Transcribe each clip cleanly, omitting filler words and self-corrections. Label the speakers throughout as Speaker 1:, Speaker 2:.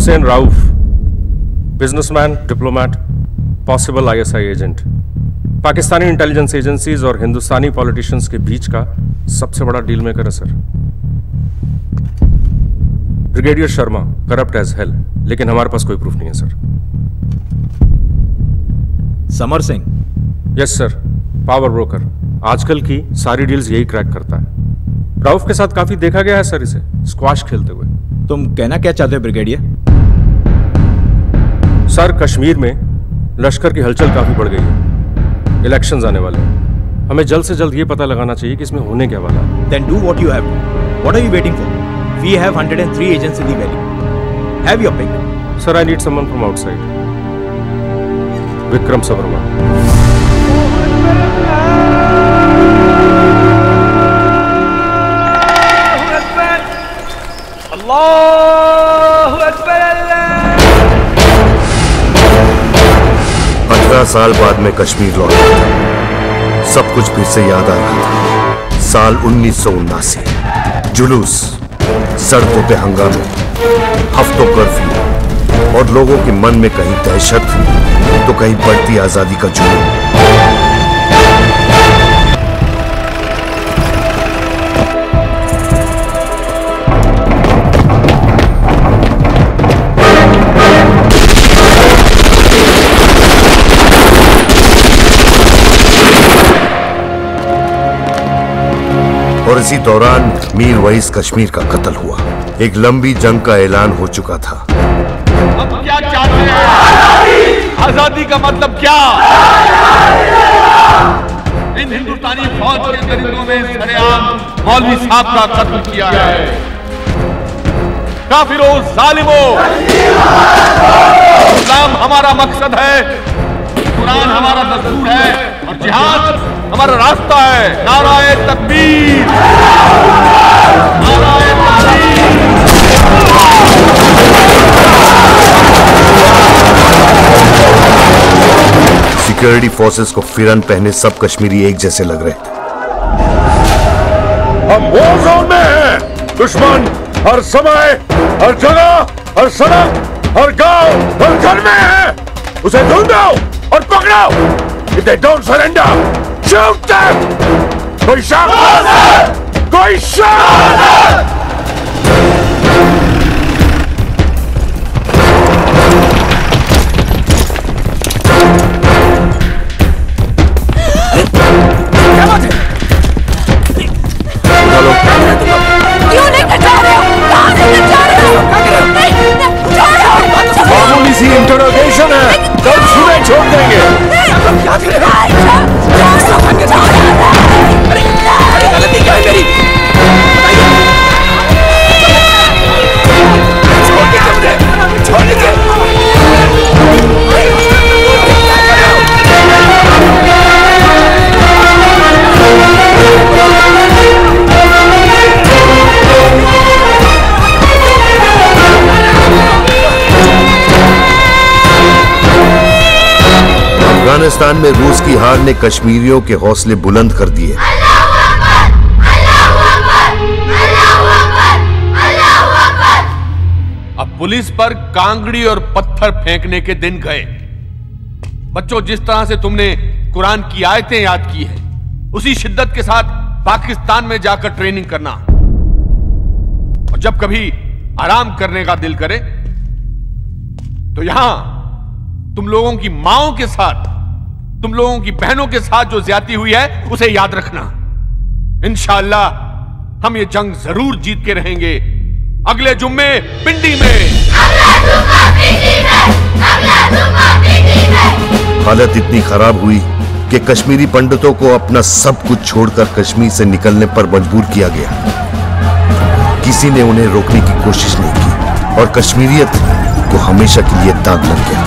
Speaker 1: Hussain Rauf, businessman, diplomat, possible ISI agent, Pakistani intelligence agencies और Hindustani politicians के बीच का सबसे बड़ा डील मेकर है sir. Brigadier Sharma corrupt as hell, लेकिन हमारे पास कोई प्रूफ नहीं है sir.
Speaker 2: Samar Singh?
Speaker 1: Yes sir, power broker, आजकल की सारी डील्स यही क्रैक करता है। राउफ के साथ काफी देखा गया है सर इसे स्क्वाश खेलते हुए।
Speaker 2: तुम कहना क्या चाहते हो ब्रिगेडियर?
Speaker 1: सर, कश्मीर में लश्कर की हलचल काफी बढ़ गई है, इलेक्शंस आने वाले हैं, हमें जल्द से जल्द ये पता लगाना चाहिए कि इसमें होने क्या वाला है।
Speaker 2: Then do what you have to. What are you waiting for? We have 103 agents in the valley. Have your pick.
Speaker 1: Sir, I need someone from outside. Vikram Savarma.
Speaker 3: अल्लाहु अकबर अल्लाह।
Speaker 4: 15 साल बाद में कश्मीर लौटा था। सब कुछ फिर से याद आ रहा था। साल 1979, जुलूस, सड़कों पे हंगामे, हफ्तों कर्फ्यू और लोगों के मन में कहीं दहशत तो कहीं बढ़ती आजादी का जुनून। और इसी दौरान मीर वहीस कश्मीर का कत्ल हुआ। एक लंबी जंग का ऐलान हो चुका था।
Speaker 5: अब क्या चाहते हैं? आजादी का मतलब क्या? इन हिंदुस्तानी फौज के दरिंदों में सरेआम मौलवी साहब का कत्ल किया है। काफिरों, जालिमों, इस्लाम हमारा मकसद है, कुरान हमारा दस्तूर है और जिहाद हमारा रास्ता है। नाराए तकबीर, नाराए तकबीर।
Speaker 4: सिक्योरिटी फोर्सेस को फिरन पहने सब कश्मीरी एक जैसे लग रहे थे।
Speaker 6: हम वॉर जोन में हैं। दुश्मन हर समय, हर जगह, हर सड़क, हर गांव, हर घर में है। उसे ढूंढो और पकड़ो। If they don't surrender, shoot them! कोई शक? कोई शक?
Speaker 3: क्या बात है? क्यों लेकर जा रहे हो? कहाँ लेकर जा रहे हो?
Speaker 6: मामूली सी इंटरोगेशन है, कल सुबह छोड़ देंगे। क्या कर रहे हो? गलती क्या है मेरी? छोड़ दीजिए मुझे, छोड़ दीजिए।
Speaker 4: अफगानिस्तान में रूस की हार ने कश्मीरियों के हौसले बुलंद कर दिए।
Speaker 5: अब पुलिस पर कांगड़ी और पत्थर फेंकने के दिन गए। बच्चों, जिस तरह से तुमने कुरान की आयतें याद की है, उसी शिद्दत के साथ पाकिस्तान में जाकर ट्रेनिंग करना। और जब कभी आराम करने का दिल करे तो यहां तुम लोगों की माओं के साथ, तुम लोगों की बहनों के साथ जो ज्यादती हुई है उसे याद रखना। इंशाअल्लाह हम ये जंग जरूर जीत के रहेंगे। अगले जुम्मे पिंडी में।
Speaker 4: हालत इतनी खराब हुई कि कश्मीरी पंडितों को अपना सब कुछ छोड़कर कश्मीर से निकलने पर मजबूर किया गया। किसी ने उन्हें रोकने की कोशिश नहीं की और कश्मीरियत को हमेशा के लिए दाग लग गया।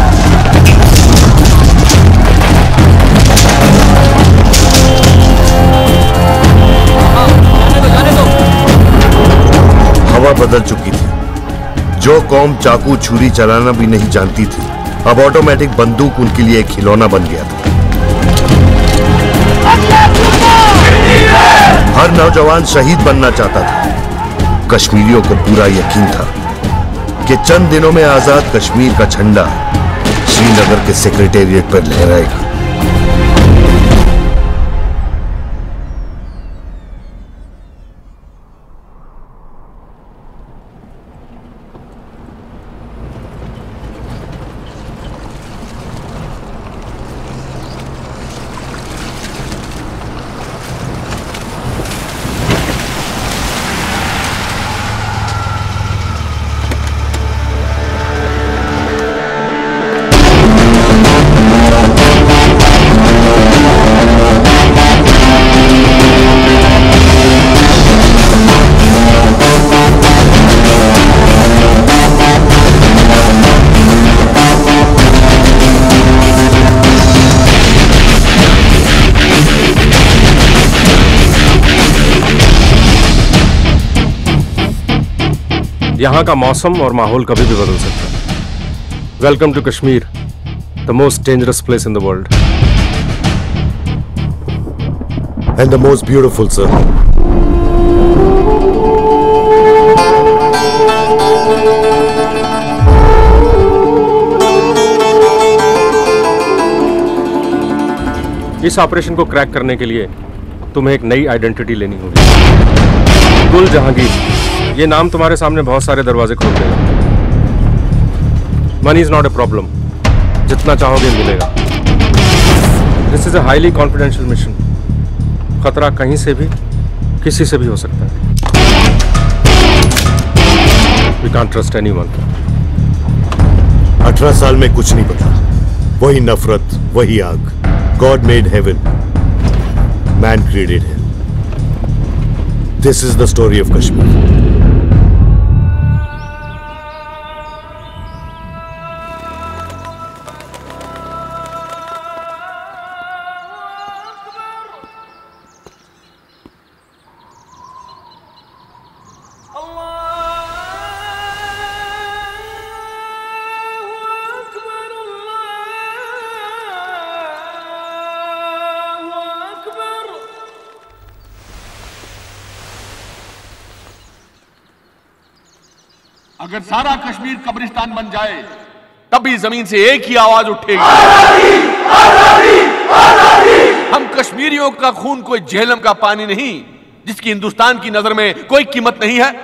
Speaker 4: हवा बदल चुकी थी। जो कौम चाकू छुरी चलाना भी नहीं जानती थी, अब ऑटोमेटिक बंदूक उनके लिए एक खिलौना बन गया था। हर नौजवान शहीद बनना चाहता था। कश्मीरियों को पूरा यकीन था कि चंद दिनों में आजाद कश्मीर का झंडा श्रीनगर के सेक्रेटेरिएट पर लहराएगा।
Speaker 1: यहाँ का मौसम और माहौल कभी भी बदल सकता है। Welcome to Kashmir, the most dangerous place in the world
Speaker 4: and the most beautiful, sir.
Speaker 1: इस ऑपरेशन को क्रैक करने के लिए तुम्हें एक नई आइडेंटिटी लेनी होगी। गुल जहांगीर, ये नाम तुम्हारे सामने बहुत सारे दरवाजे खोल देगा। Money is not a problem, जितना चाहोगे मिलेगा। This is a highly confidential mission. खतरा कहीं से भी किसी से भी हो सकता है। We can't trust anyone.
Speaker 4: 18 साल में कुछ नहीं पता। वही नफरत, वही आग। God made heaven, man created hell. This is the story of Kashmir.
Speaker 5: अगर सारा कश्मीर कब्रिस्तान बन जाए तभी जमीन से एक ही आवाज उठेगी, आजादी, आजादी, आजादी। हम कश्मीरियों का खून कोई झेलम का पानी नहीं जिसकी हिंदुस्तान की नजर में कोई कीमत नहीं है।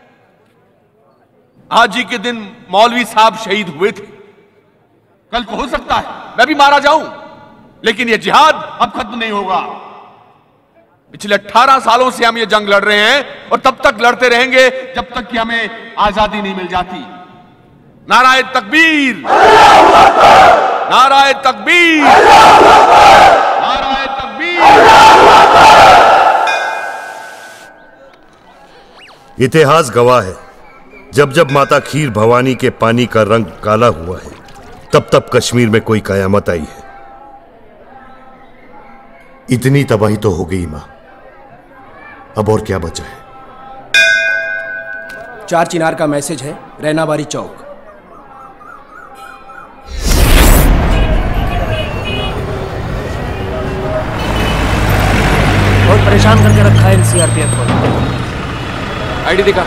Speaker 5: आज ही के दिन मौलवी साहब शहीद हुए थे। कल को हो सकता है मैं भी मारा जाऊं, लेकिन यह जिहाद अब खत्म नहीं होगा। पिछले 18 सालों से हम ये जंग लड़ रहे हैं और तब तक लड़ते रहेंगे जब तक कि हमें आजादी नहीं मिल जाती। नाराए तकबीर, नाराए तकबीर, नाराए तकबीर।
Speaker 4: इतिहास गवाह है, जब जब माता खीर भवानी के पानी का रंग काला हुआ है, तब तब कश्मीर में कोई कयामत आई है। इतनी तबाही तो हो गई मां, अब और क्या बचा है?
Speaker 7: 4 चिनार का मैसेज है, रैनाबारी चौक।
Speaker 8: बहुत परेशान करके रखा है सीआरपीएफ को।
Speaker 9: आईडी दिखा।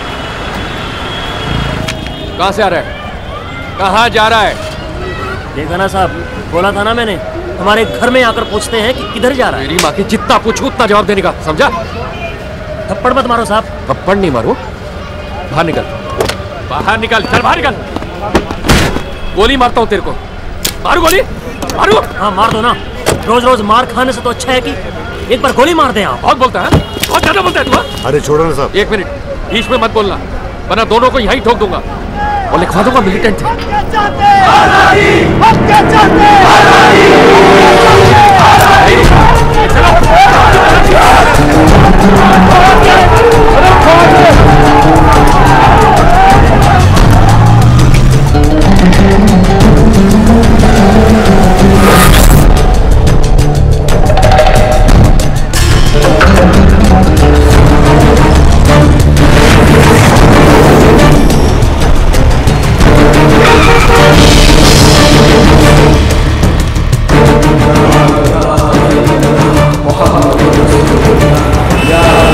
Speaker 9: कहां से आ रहा है, कहां जा रहा है?
Speaker 8: देखा ना साहब, बोला था ना मैंने, हमारे घर में आकर पूछते हैं कि किधर जा रहा है।
Speaker 9: मेरी माँ की जितना पूछूं उतना जवाब देने का, समझा?
Speaker 8: थप्पड़ मत मारो साहब।
Speaker 9: थप्पड़ नहीं मारो, बाहर निकल, बाहर निकल, चल बाहर निकल। गोली मारता हूँ तेरे को। मारू गोली, मारू।
Speaker 8: हाँ मार दो ना, रोज रोज मार खाने से तो अच्छा है कि एक बार गोली मार दे आप।
Speaker 9: बहुत बोलता है, बहुत ज्यादा बोलता है तू।
Speaker 4: अरे छोड़ो ना साहब।
Speaker 9: 1 मिनट, बीच में मत बोलना, वरना दोनों को यहीं ठोक दूंगा और लिखवा दूंगा मिलिटेंट थे।
Speaker 3: Yeah.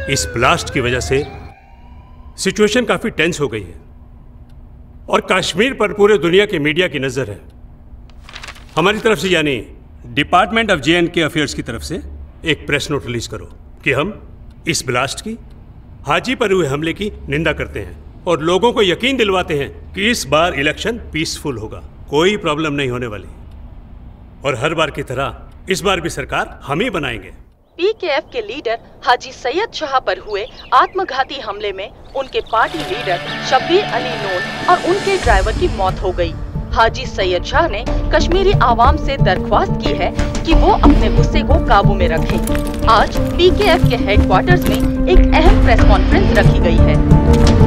Speaker 10: इस ब्लास्ट की वजह से सिचुएशन काफी टेंस हो गई है और कश्मीर पर पूरे दुनिया के मीडिया की नजर है। हमारी तरफ से यानी डिपार्टमेंट ऑफ J&K अफेयर्स की तरफ से एक प्रेस नोट रिलीज करो कि हम इस ब्लास्ट की, हाजी पर हुए हमले की निंदा करते हैं और लोगों को यकीन दिलवाते हैं कि इस बार इलेक्शन पीसफुल होगा, कोई प्रॉब्लम नहीं होने वाली और हर बार की तरह इस बार भी सरकार हम ही बनाएंगे।
Speaker 11: PKF के लीडर हाजी सैयद शाह पर हुए आत्मघाती हमले में उनके पार्टी लीडर शब्बीर अली नून और उनके ड्राइवर की मौत हो गई। हाजी सैयद शाह ने कश्मीरी आवाम से दरख्वास्त की है कि वो अपने गुस्से को काबू में रखें। आज PKF के हेडक्वार्टर्स में एक अहम प्रेस कॉन्फ्रेंस रखी गई है।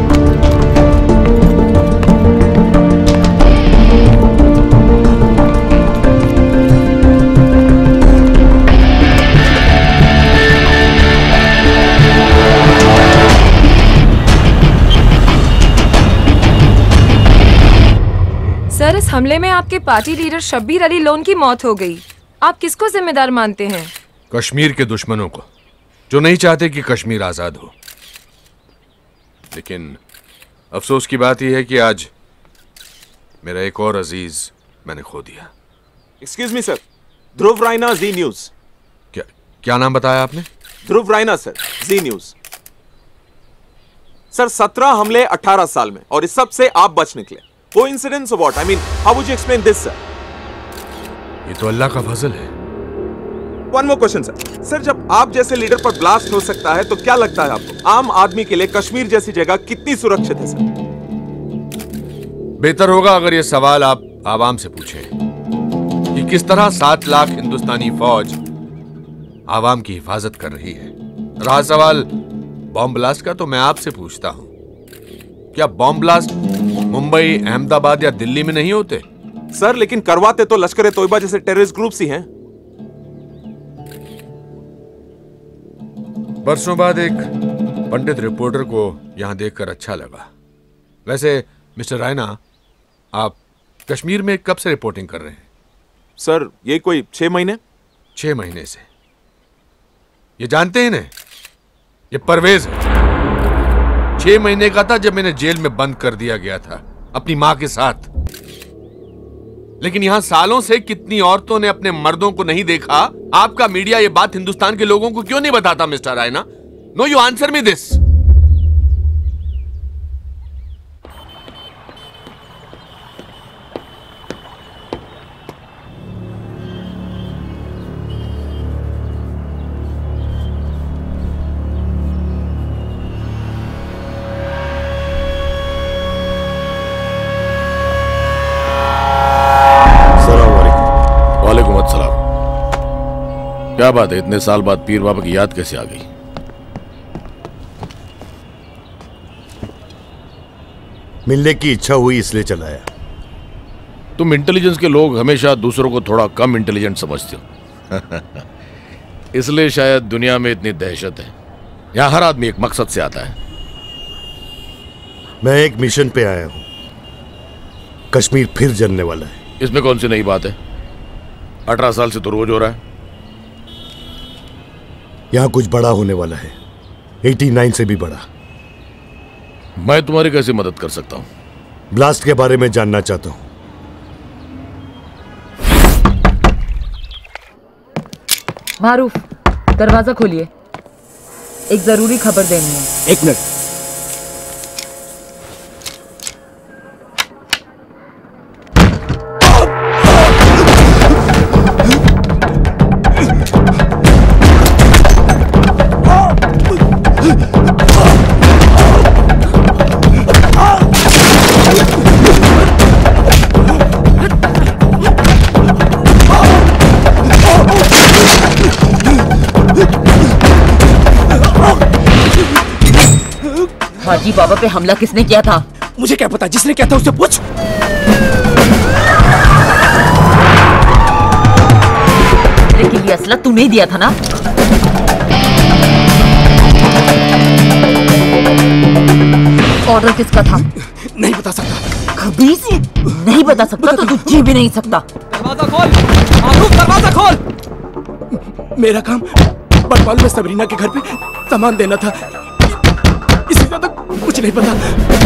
Speaker 3: सर, इस हमले में आपके पार्टी लीडर शब्बीर अली लोन की मौत हो गई। आप किसको जिम्मेदार मानते हैं?
Speaker 5: कश्मीर के दुश्मनों को, जो नहीं चाहते कि कश्मीर आजाद हो। लेकिन अफसोस की बात यह है कि आज मेरा एक और अजीज मैंने खो दिया।
Speaker 12: Excuse me sir, Dhruv Raina, Zee News.
Speaker 5: क्या नाम बताया आपने?
Speaker 12: ध्रुव रायना सर, जी न्यूज। सर 17 हमले 18 साल में और इस सब से आप बच निकले। Coincidence or what? I mean, how would you explain this, sir?
Speaker 5: ये तो अल्लाह का फजल है।
Speaker 12: One more question, sir. Sir, जब आप जैसे लीडर पर ब्लास्ट हो सकता है तो क्या लगता है आपको आम आदमी के लिए कश्मीर जैसी जगह कितनी सुरक्षित है? सर,
Speaker 5: बेहतर होगा अगर ये सवाल आप आवाम से पूछें कि किस तरह 7 लाख हिंदुस्तानी फौज आवाम की हिफाजत कर रही है। रहा सवाल बॉम्ब ब्लास्ट का, तो मैं आपसे पूछता हूं, क्या बॉम्ब ब्लास्ट मुंबई, अहमदाबाद या दिल्ली में नहीं होते?
Speaker 12: सर, लेकिन करवाते तो लश्कर ए तोयबा जैसे टेररिस्ट ग्रुप्स ही हैं।
Speaker 5: बरसों बाद एक पंडित रिपोर्टर को यहां देखकर अच्छा लगा। वैसे मिस्टर रायना, आप कश्मीर में कब से रिपोर्टिंग कर रहे हैं?
Speaker 12: सर, ये कोई 6 महीने।
Speaker 5: 6 महीने से। ये जानते हैं ना, ये परवेज है। 6 महीने का था जब मैंने जेल में बंद कर दिया गया था अपनी मां के साथ। लेकिन यहां सालों से कितनी औरतों ने अपने मर्दों को नहीं देखा। आपका मीडिया ये बात हिंदुस्तान के लोगों को क्यों नहीं बताता mister Raina? No, you answer me this.
Speaker 6: क्या बात है, इतने साल बाद पीर बाबा की याद कैसे आ गई?
Speaker 4: मिलने की इच्छा हुई इसलिए चलाया।
Speaker 6: तुम इंटेलिजेंस के लोग हमेशा दूसरों को थोड़ा कम इंटेलिजेंट समझते हो। इसलिए शायद दुनिया में इतनी दहशत है। यहां हर आदमी एक मकसद से आता है।
Speaker 4: मैं एक मिशन पे आया हूं। कश्मीर फिर जलने वाला है।
Speaker 6: इसमें कौन सी नई बात है? 18 साल से तो रोज हो रहा है।
Speaker 4: यहां कुछ बड़ा होने वाला है, 89 से भी बड़ा।
Speaker 6: मैं तुम्हारी कैसे मदद कर सकता हूं?
Speaker 4: ब्लास्ट के बारे में जानना चाहता हूं।
Speaker 13: मारूफ, दरवाजा खोलिए, एक जरूरी खबर देनी है।
Speaker 7: 1 मिनट।
Speaker 13: हाजी बाबा पे हमला किसने किया था?
Speaker 7: मुझे क्या पता, जिसने किया था उससे पूछ।
Speaker 13: लेकिन ये असला तूने दिया था ना? ऑर्डर किसका था?
Speaker 7: नहीं बता सकता।
Speaker 13: खबीस, नहीं बता सकता तो तू जी भी नहीं सकता।
Speaker 7: दरवाजा खोल, मारूफ, दरवाजा खोल। मेरा काम बटवाल में सबरीना के घर पे सामान देना था, इससे ज्यादा कुछ नहीं पता।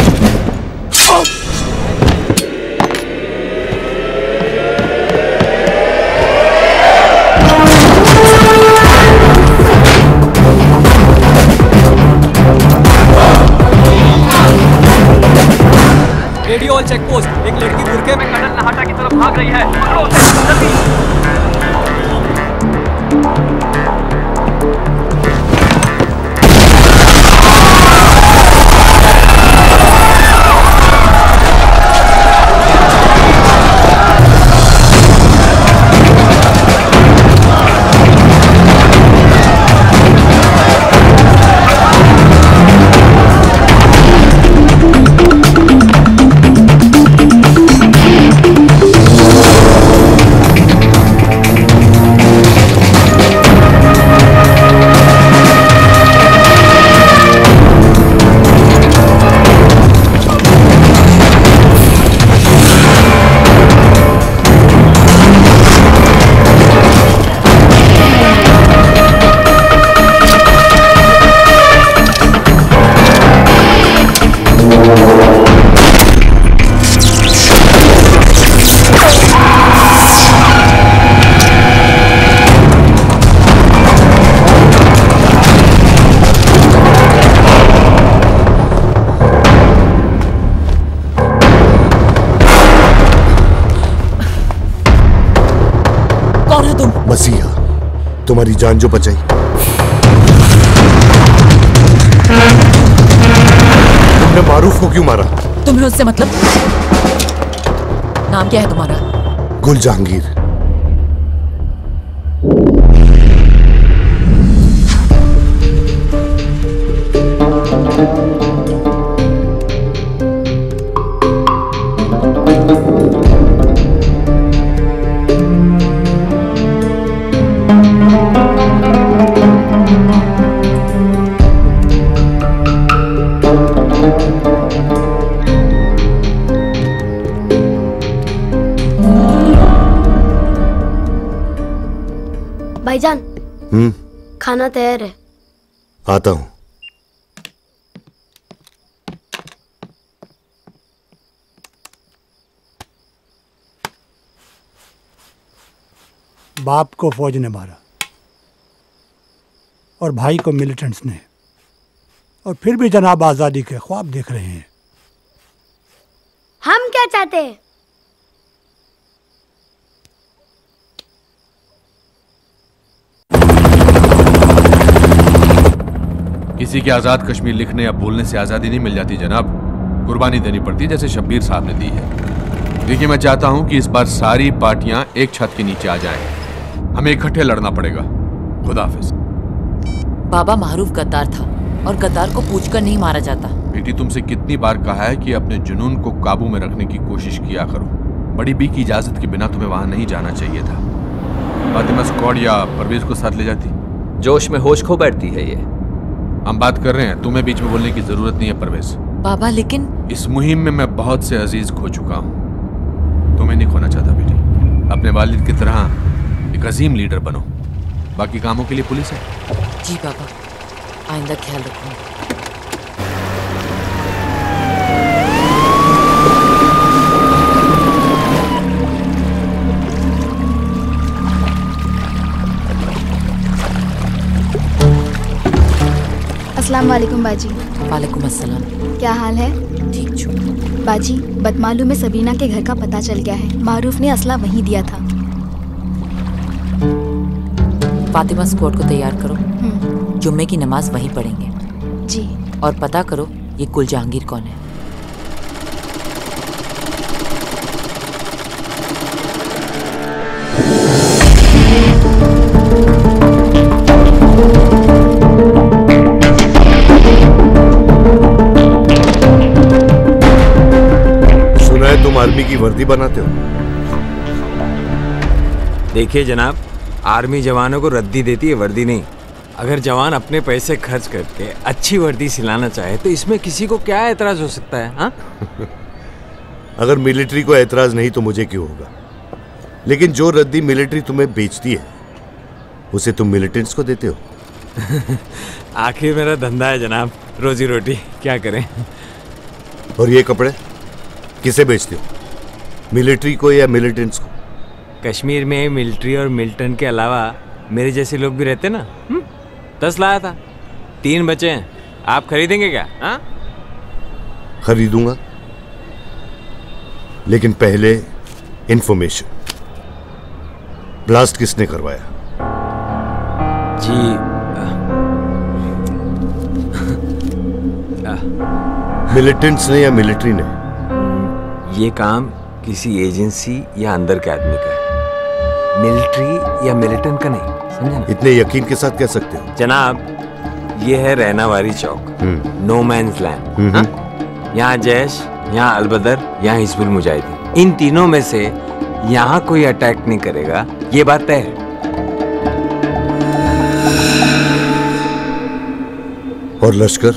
Speaker 14: रेडियो और चेक पोस्ट, एक लड़की बुरके में कडल नहाटा की तरफ भाग रही है। पकड़ो उसे, जल्दी।
Speaker 4: मसीहा, तुम्हारी जान जो बचाई। तुमने मारूफ को क्यों मारा?
Speaker 13: तुम्हें उससे मतलब? नाम क्या है तुम्हारा?
Speaker 4: गुल जहांगीर।
Speaker 15: भाईजान, खाना तैयार है।
Speaker 4: आता हूं।
Speaker 16: बाप को फौज ने मारा और भाई को मिलिटेंट्स ने, और फिर भी जनाब आजादी के ख्वाब देख रहे हैं।
Speaker 15: हम क्या चाहते हैं?
Speaker 5: किसी के आजाद कश्मीर लिखने या बोलने से आजादी नहीं मिल जाती जनाब, कुर्बानी देनी पड़ती जैसे शब्बीर साहब ने दी है। देखिए, मैं चाहता हूं कि इस बार सारी पार्टियां एक छत के नीचे आ जाएं। हमें इकट्ठे लड़ना पड़ेगा। खुदा हाफिज।
Speaker 13: बाबा मारूफ गद्दार था और गद्दार को पूछकर नहीं मारा जाता।
Speaker 5: बेटी, तुमसे कितनी बार कहा है कि अपने जुनून को काबू में रखने की कोशिश किया करो। बड़ी बी की इजाजत के बिना तुम्हें वहां नहीं जाना चाहिए था। फातिमा स्क्वाड या परवेज को साथ ले जाती।
Speaker 9: जोश में होश खो बैठती है ये।
Speaker 5: हम बात कर रहे हैं, तुम्हें बीच में बोलने की जरूरत नहीं है परवेज।
Speaker 13: बाबा लेकिन
Speaker 5: इस मुहिम में मैं बहुत से अजीज खो चुका हूँ, तुम्हें नहीं खोना चाहता बेटी। अपने वालिद की तरह एक अजीम लीडर बनो। बाकी कामों के लिए पुलिस है।
Speaker 13: जी बाबा, आइंदा ख्याल रखूंगा।
Speaker 17: अस्सलाम वालेकुम बाजी।
Speaker 13: वालेकुम अस्सलाम।
Speaker 17: क्या हाल है?
Speaker 13: ठीक छू।
Speaker 17: बाजी, बदमालू में सबीना के घर का पता चल गया है। मारूफ ने असला वहीं दिया था।
Speaker 13: फातिमा स्क्वाड को तैयार करो, जुम्मे की नमाज वहीं पढ़ेंगे।
Speaker 17: जी।
Speaker 13: और पता करो ये गुल जहांगीर कौन है।
Speaker 4: तुम आर्मी की वर्दी बनाते हो?
Speaker 18: देखिए जनाब, आर्मी जवानों को रद्दी देती है, वर्दी नहीं। अगर जवान अपने पैसे खर्च करके अच्छी वर्दी सिलाना चाहे तो इसमें किसी को क्या एतराज हो सकता है? हाँ?
Speaker 4: अगर मिलिट्री को एतराज नहीं तो मुझे क्यों होगा? लेकिन जो रद्दी मिलिट्री तुम्हें बेचती है उसे तुम मिलिटेंट्स को देते हो।
Speaker 18: आखिर मेरा धंधा है जनाब, रोजी रोटी, क्या करें।
Speaker 4: और ये कपड़े किसे बेचते हो, मिलिट्री को या मिलिटेंट्स को?
Speaker 18: कश्मीर में मिलिट्री और मिलिटेंट के अलावा मेरे जैसे लोग भी रहते ना। 10 लाया था, 3 बचे हैं। आप खरीदेंगे क्या? हाँ,
Speaker 4: खरीदूंगा, लेकिन पहले इंफॉर्मेशन। ब्लास्ट किसने करवाया?
Speaker 18: जी
Speaker 4: मिलिटेंट्स ने या मिलिट्री ने?
Speaker 18: ये काम किसी एजेंसी या अंदर के आदमी का है, मिलिट्री या मिलिटेंट का नहीं, समझे ना?
Speaker 4: इतने यकीन के साथ कह सकते हो?
Speaker 18: जनाब, ये है रहनावारी चौक, नो मैंस लैंड। यहाँ जैश, यहाँ अलबदर, यहाँ हिजबुल मुजाहिदीन, इन तीनों में से यहाँ कोई अटैक नहीं करेगा, ये बात तय है।
Speaker 4: और लश्कर?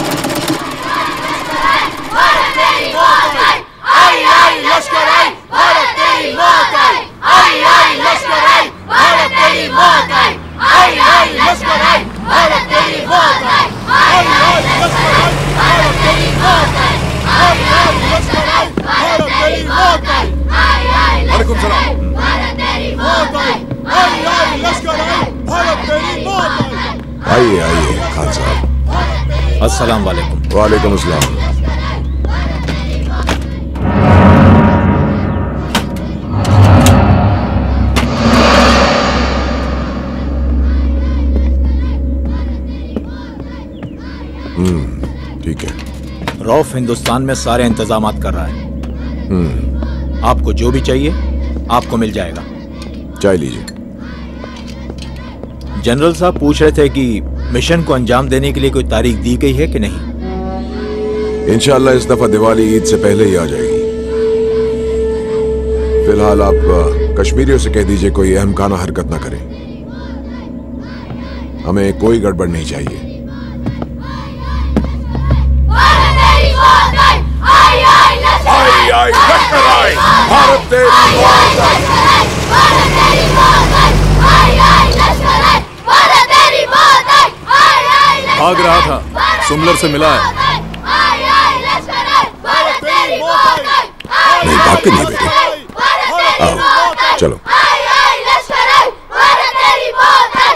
Speaker 6: आइए आइए खान साहब।
Speaker 2: अस्सलाम वालेकुम।
Speaker 6: वालेकुम अस्सलाम। ठीक है।
Speaker 2: रौफ हिंदुस्तान में सारे इंतजामात कर रहा है। आपको जो भी चाहिए आपको मिल जाएगा।
Speaker 6: चाय लीजिए।
Speaker 2: जनरल साहब पूछ रहे थे कि मिशन को अंजाम देने के लिए कोई तारीख दी गई है कि नहीं?
Speaker 6: इंशाअल्लाह इस दफा दिवाली ईद से पहले ही आ जाएगी। फिलहाल आप कश्मीरियों से कह दीजिए कोई अहमकाना हरकत ना करें। हमें कोई गड़बड़ नहीं चाहिए।
Speaker 19: आई आई लश्कर आई, भारत तेरी मौत आई, भारत तेरी मौत आई, आई आई लश्कर आई, भारत तेरी मौत आई, आई आई
Speaker 2: भाग रहा था, सुमलर से मिला है।
Speaker 19: आई आई लश्कर आई, भारत तेरी मौत आई,
Speaker 6: नहीं भाग के नहीं बेटे, आओ चलो।
Speaker 19: आई आई लश्कर आई, भारत तेरी मौत आई,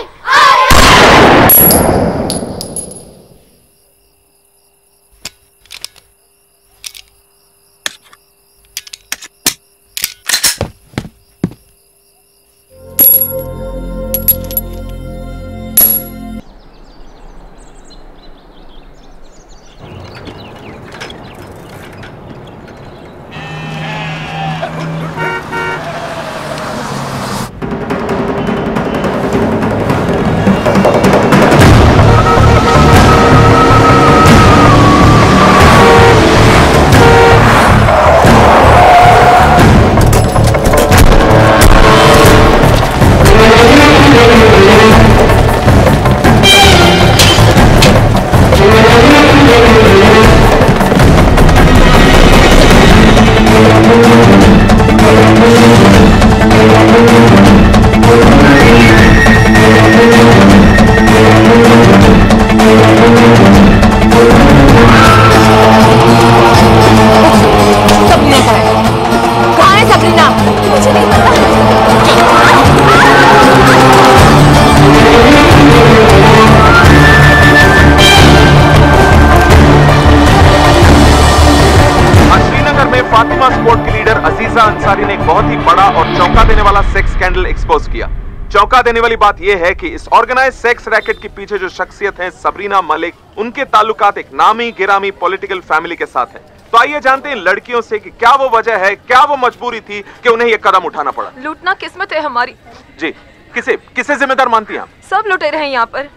Speaker 12: चौंका देने वाली बात यह है कि इस ऑर्गेनाइज सेक्स रैकेट के पीछे जो शख्सियत है सबरीना मलिक, उनके ताल्लुकात एक नामी गिरामी पॉलिटिकल फैमिली के साथ है। तो आइए जानते हैं लड़कियों से कि क्या वो वजह है, क्या वो मजबूरी थी कि उन्हें ये कदम उठाना पड़ा।
Speaker 3: लूटना किस्मत है हमारी।
Speaker 12: जी, किसे जिम्मेदार मानती हैं आप?
Speaker 3: सब लुटेरे हैं यहाँ पर।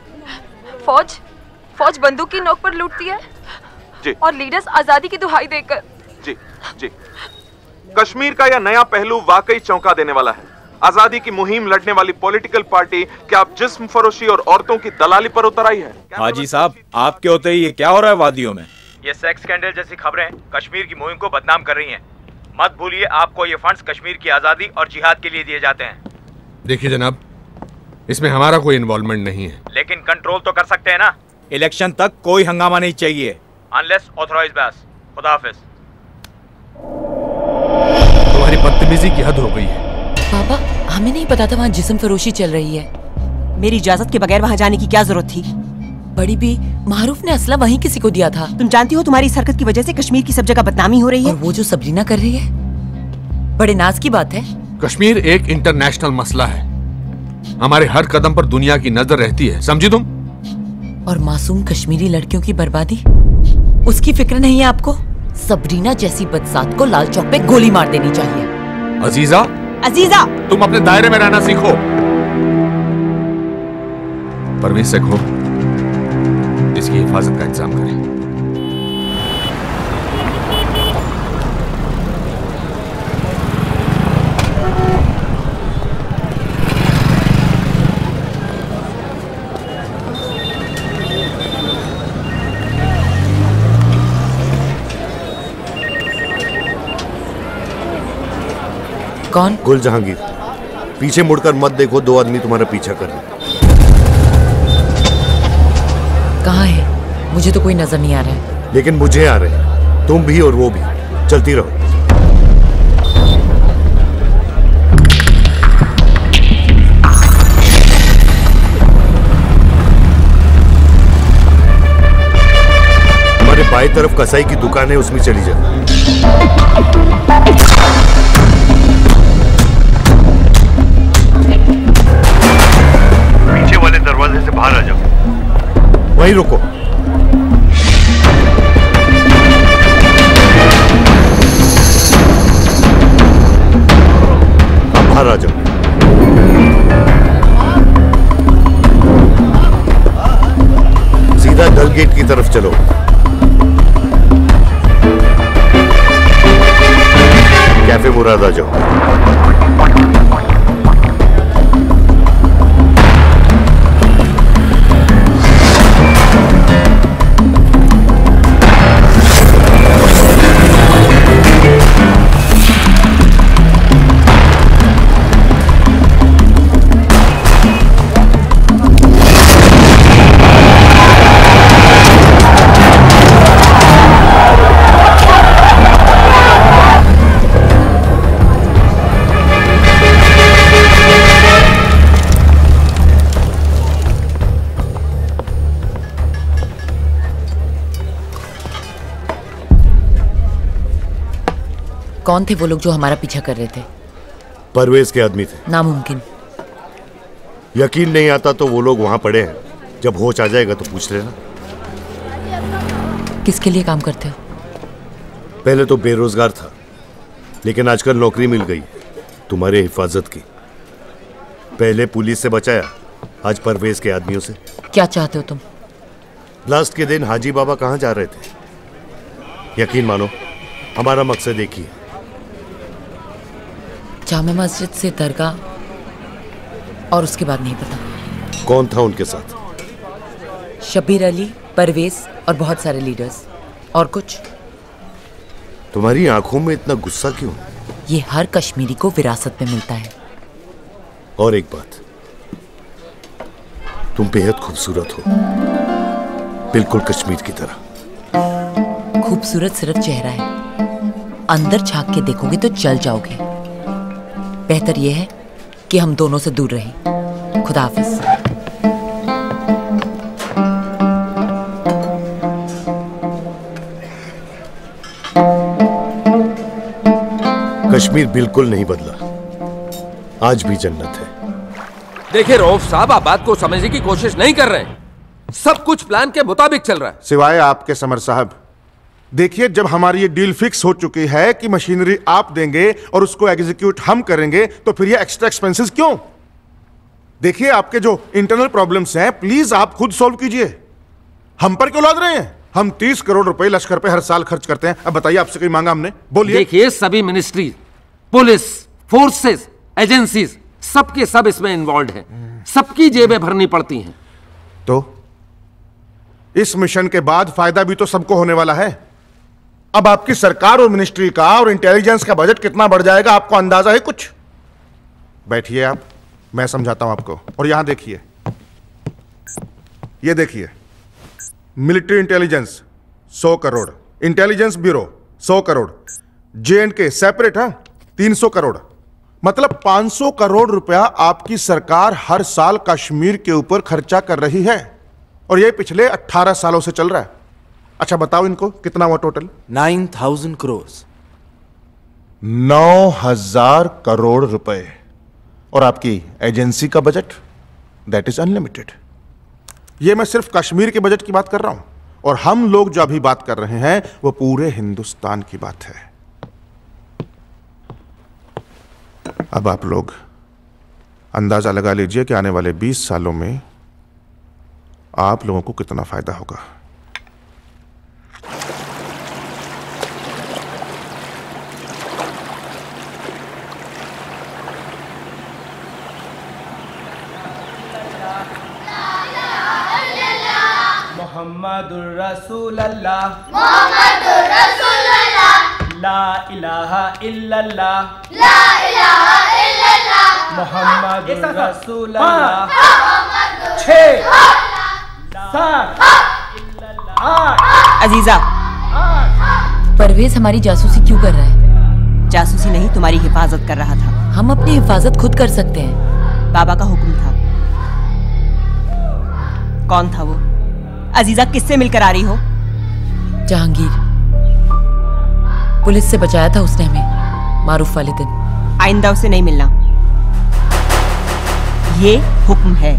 Speaker 3: फौज बंदूक की नोक पर लूटती है
Speaker 12: जी,
Speaker 3: और लीडर्स आजादी की दुहाई देकर।
Speaker 12: जी जी, कश्मीर का यह नया पहलू वाकई चौंका देने वाला है। आजादी की मुहिम लड़ने वाली पॉलिटिकल पार्टी क्या अब जिस्म फरोशी और औरतों की दलाली पर उतर आई है?
Speaker 2: हाजी साहब, आपके होते ही ये क्या हो रहा है वादियों में? ये सेक्स स्कैंडल जैसी खबरें कश्मीर की मुहिम को बदनाम कर रही हैं। मत भूलिए, आपको ये फंड्स कश्मीर की आजादी और जिहाद के लिए दिए जाते हैं।
Speaker 5: देखिए जनाब, इसमें हमारा कोई इन्वॉल्वमेंट नहीं है।
Speaker 2: लेकिन कंट्रोल तो कर सकते हैं ना। इलेक्शन तक कोई हंगामा नहीं चाहिए, अनलेस ऑथराइज बस। खुदा हाफिज।
Speaker 5: तुम्हारी बदतमीजी की हद हो गई है।
Speaker 13: पापा, हमें नहीं पता था वहाँ जिस्म फरोशी चल रही है।
Speaker 20: मेरी इजाजत के बगैर वहाँ जाने की क्या जरूरत थी?
Speaker 13: बड़ी भी, मारूफ ने असला वहीं किसी को दिया था।
Speaker 20: तुम जानती हो तुम्हारी इस हरकत की वजह से कश्मीर की सब जगह बदनामी हो रही है।
Speaker 13: और वो जो सबरीना कर रही है, बड़े नाज की बात है।
Speaker 5: कश्मीर एक इंटरनेशनल मसला है, हमारे हर कदम पर दुनिया की नजर रहती है, समझी तुम?
Speaker 13: और मासूम कश्मीरी लड़कियों की बर्बादी, उसकी फिक्र नहीं है आपको? सबरीना जैसी बदसात को लाल चौक पे गोली मार देनी चाहिए।
Speaker 5: अजीजा,
Speaker 20: अजीजा,
Speaker 5: तुम अपने दायरे में रहना सीखो। परवेज से कहो इसकी हिफाजत का इंतजाम करें।
Speaker 13: कौन?
Speaker 4: गुल जहांगीर। पीछे मुड़कर मत देखो, 2 आदमी तुम्हारा पीछा कर रहे हैं।
Speaker 13: कहाँ है? मुझे तो कोई नजर नहीं आ रहा है।
Speaker 4: लेकिन मुझे आ रहे हैं, तुम भी और वो भी। चलती रहो। हमारे बाएं तरफ कसाई की दुकान है, उसमें चली जाओ। पीछे वाले दरवाजे से बाहर आ जाओ। वहीं रुको। अब बाहर आ जाओ। सीधा डल गेट की तरफ चलो। कैफे मुराद आ जाओ।
Speaker 13: कौन थे वो लोग जो हमारा पीछा कर रहे थे?
Speaker 4: परवेज के आदमी थे।
Speaker 13: नामुमकिन।
Speaker 4: यकीन नहीं आता तो वो लोग वहां पड़े हैं, जब होश आ जाएगा तो पूछ लेना।
Speaker 13: किसके लिए काम करते हो?
Speaker 4: पहले तो बेरोजगार था, लेकिन आजकल नौकरी मिल गई तुम्हारे हिफाजत की। पहले पुलिस से बचाया, आज परवेज के आदमियों से।
Speaker 13: क्या चाहते हो तुम?
Speaker 4: लास्ट के दिन हाजी बाबा कहाँ जा रहे थे? यकीन मानो, हमारा मकसद एक ही है।
Speaker 13: जामा मस्जिद से दरगाह, और उसके बाद नहीं पता।
Speaker 4: कौन था उनके साथ?
Speaker 13: शब्बीर अली, परवेज और बहुत सारे लीडर्स। और कुछ?
Speaker 4: तुम्हारी आंखों में इतना गुस्सा क्यों?
Speaker 13: ये हर कश्मीरी को विरासत में मिलता है।
Speaker 4: और एक बात, तुम बेहद खूबसूरत हो, बिल्कुल कश्मीर की तरह।
Speaker 13: खूबसूरत सिर्फ चेहरा है, अंदर झांक के देखोगे तो जल जाओगे। बेहतर यह है कि हम दोनों से दूर रहें। खुदा हाफिज।
Speaker 4: कश्मीर बिल्कुल नहीं बदला, आज भी जन्नत है।
Speaker 9: देखिए रऊफ साहब, आप बात को समझने की कोशिश नहीं कर रहे हैं। सब कुछ प्लान के मुताबिक चल रहा है।
Speaker 6: सिवाय आपके समर साहब। देखिए, जब हमारी ये डील फिक्स हो चुकी है कि मशीनरी आप देंगे और उसको एग्जीक्यूट हम करेंगे, तो फिर ये एक्स्ट्रा एक्सपेंसेस क्यों? देखिए, आपके जो इंटरनल प्रॉब्लम्स हैं, प्लीज आप खुद सॉल्व कीजिए। हम पर क्यों लाद रहे हैं? हम 30 करोड़ रुपए लश्कर पे हर साल खर्च करते हैं। अब बताइए, आपसे कोई मांगा हमने? बोलिए।
Speaker 9: देखिए, सभी मिनिस्ट्री, पुलिस, फोर्सेस, एजेंसीज, सबके सब इसमें इन्वॉल्व हैं। सबकी जेबें भरनी पड़ती हैं।
Speaker 6: तो इस मिशन के बाद फायदा भी तो सबको होने वाला है। अब आपकी सरकार और मिनिस्ट्री का और इंटेलिजेंस का बजट कितना बढ़ जाएगा, आपको अंदाजा है कुछ? बैठिए आप,
Speaker 21: मैं समझाता हूं आपको। और यहां देखिए, ये देखिए, military intelligence 100 crore, intelligence bureau 100 crore, J&K separate है 300 करोड़, मतलब 500 करोड़ रुपया आपकी सरकार हर साल कश्मीर के ऊपर खर्चा कर रही है, और ये पिछले 18 सालों से चल रहा है। अच्छा बताओ इनको कितना हुआ टोटल?
Speaker 2: 9000 करोड़।
Speaker 21: 9000 करोड़ रुपए। और आपकी एजेंसी का बजट दैट इज अनलिमिटेड। ये मैं सिर्फ कश्मीर के बजट की बात कर रहा हूं, और हम लोग जो अभी बात कर रहे हैं वो पूरे हिंदुस्तान की बात है। अब आप लोग अंदाजा लगा लीजिए कि आने वाले 20 सालों में आप लोगों को कितना फायदा होगा।
Speaker 14: मोहम्मदुर रसूलुल्लाह,
Speaker 19: मोहम्मदुर रसूलुल्लाह,
Speaker 14: ला इलाहा इल्लल्लाह,
Speaker 19: ला इलाहा इल्लल्लाह,
Speaker 14: मोहम्मदुर रसूलुल्लाह।
Speaker 19: 6
Speaker 14: 7
Speaker 20: अजीजा,
Speaker 13: परवेज हमारी जासूसी क्यों कर रहा है?
Speaker 20: जासूसी नहीं, तुम्हारी हिफाजत कर रहा था।
Speaker 13: हम अपनी हिफाजत खुद कर सकते हैं।
Speaker 20: बाबा का हुक्म था। कौन था वो? अजीजा किससे मिलकर आ रही हो?
Speaker 13: जहांगीर, पुलिस से बचाया था उसने हमें मारूफ वाले दिन।
Speaker 20: आइंदा उसे नहीं मिलना, ये हुक्म है।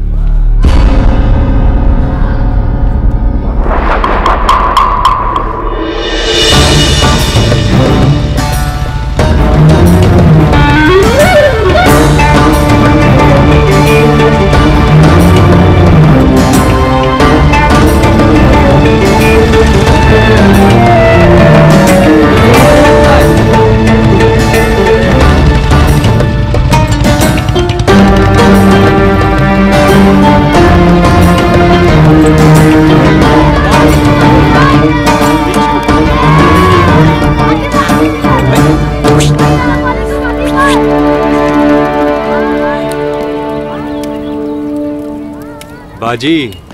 Speaker 22: बाजी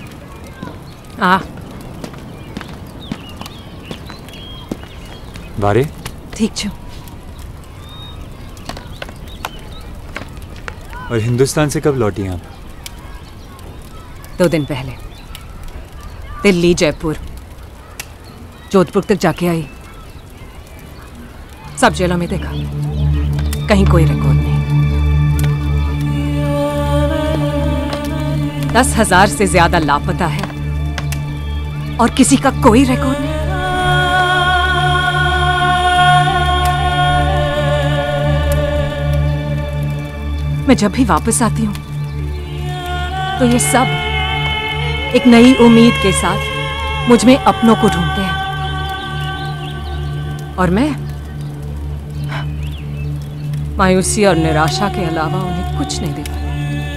Speaker 22: बारे
Speaker 23: ठीक छो।
Speaker 22: और हिंदुस्तान से कब लौटी आप?
Speaker 23: 2 दिन पहले। दिल्ली, जयपुर, जोधपुर तक जाके आई। सब जेलों में देखा, कहीं कोई रिकॉर्ड नहीं। 10,000 से ज्यादा लापता है और किसी का कोई रिकॉर्ड नहीं। मैं जब भी वापस आती हूँ तो ये सब एक नई उम्मीद के साथ मुझ में अपनों को ढूंढते हैं, और मैं मायूसी और निराशा के अलावा उन्हें कुछ नहीं दे पाती।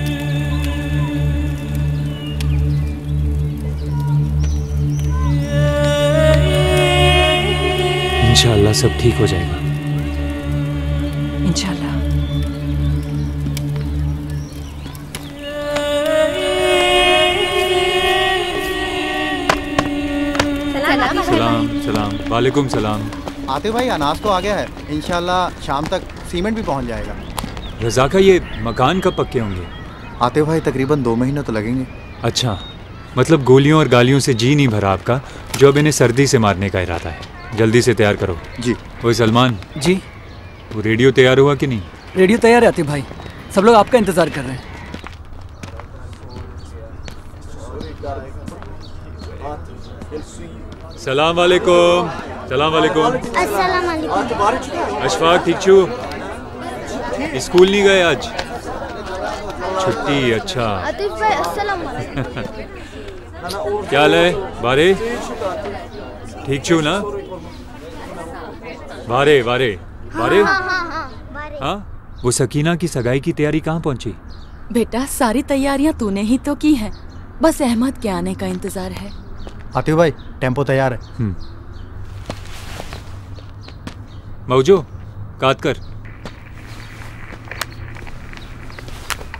Speaker 22: इंशाअल्लाह सब ठीक हो जाएगा।
Speaker 23: इंशाअल्लाह।
Speaker 22: सलाम सलाम। वालेकुम सलाम।
Speaker 24: आते भाई, अनाज तो आ गया है, इंशाल्लाह शाम तक सीमेंट भी पहुंच जाएगा।
Speaker 22: रजा का ये मकान कब पक्के होंगे?
Speaker 24: आते भाई तकरीबन 2 महीने तो लगेंगे।
Speaker 22: अच्छा, मतलब गोलियों और गालियों से जी नहीं भरा आपका, जो अब इन्हें सर्दी से मारने का इरादा है। जल्दी से तैयार करो।
Speaker 24: जी।
Speaker 22: ओए सलमान
Speaker 7: जी।
Speaker 22: वो रेडियो तैयार हुआ कि नहीं?
Speaker 7: रेडियो तैयार है आतिफ भाई, सब लोग आपका इंतजार कर रहे हैं।
Speaker 22: सलाम वालेकुम। सलाम वालेकुम।
Speaker 15: अस्सलाम वालेकुम।
Speaker 22: अशफाक ठीक छू? स्कूल नहीं गए आज? छुट्टी? अच्छा।
Speaker 15: आतिफ भाई अस्सलाम वालेकुम।
Speaker 22: क्या हाल है बारे? ठीक छू ना? बारे बारे बारे। हाँ, वो सकीना की सगाई की तैयारी कहाँ पहुंची?
Speaker 17: बेटा सारी तैयारियां तूने ही तो की हैं, बस अहमद के आने का इंतजार है।
Speaker 24: आतिफ भाई टेम्पो तैयार है।
Speaker 22: मौजो काट कर।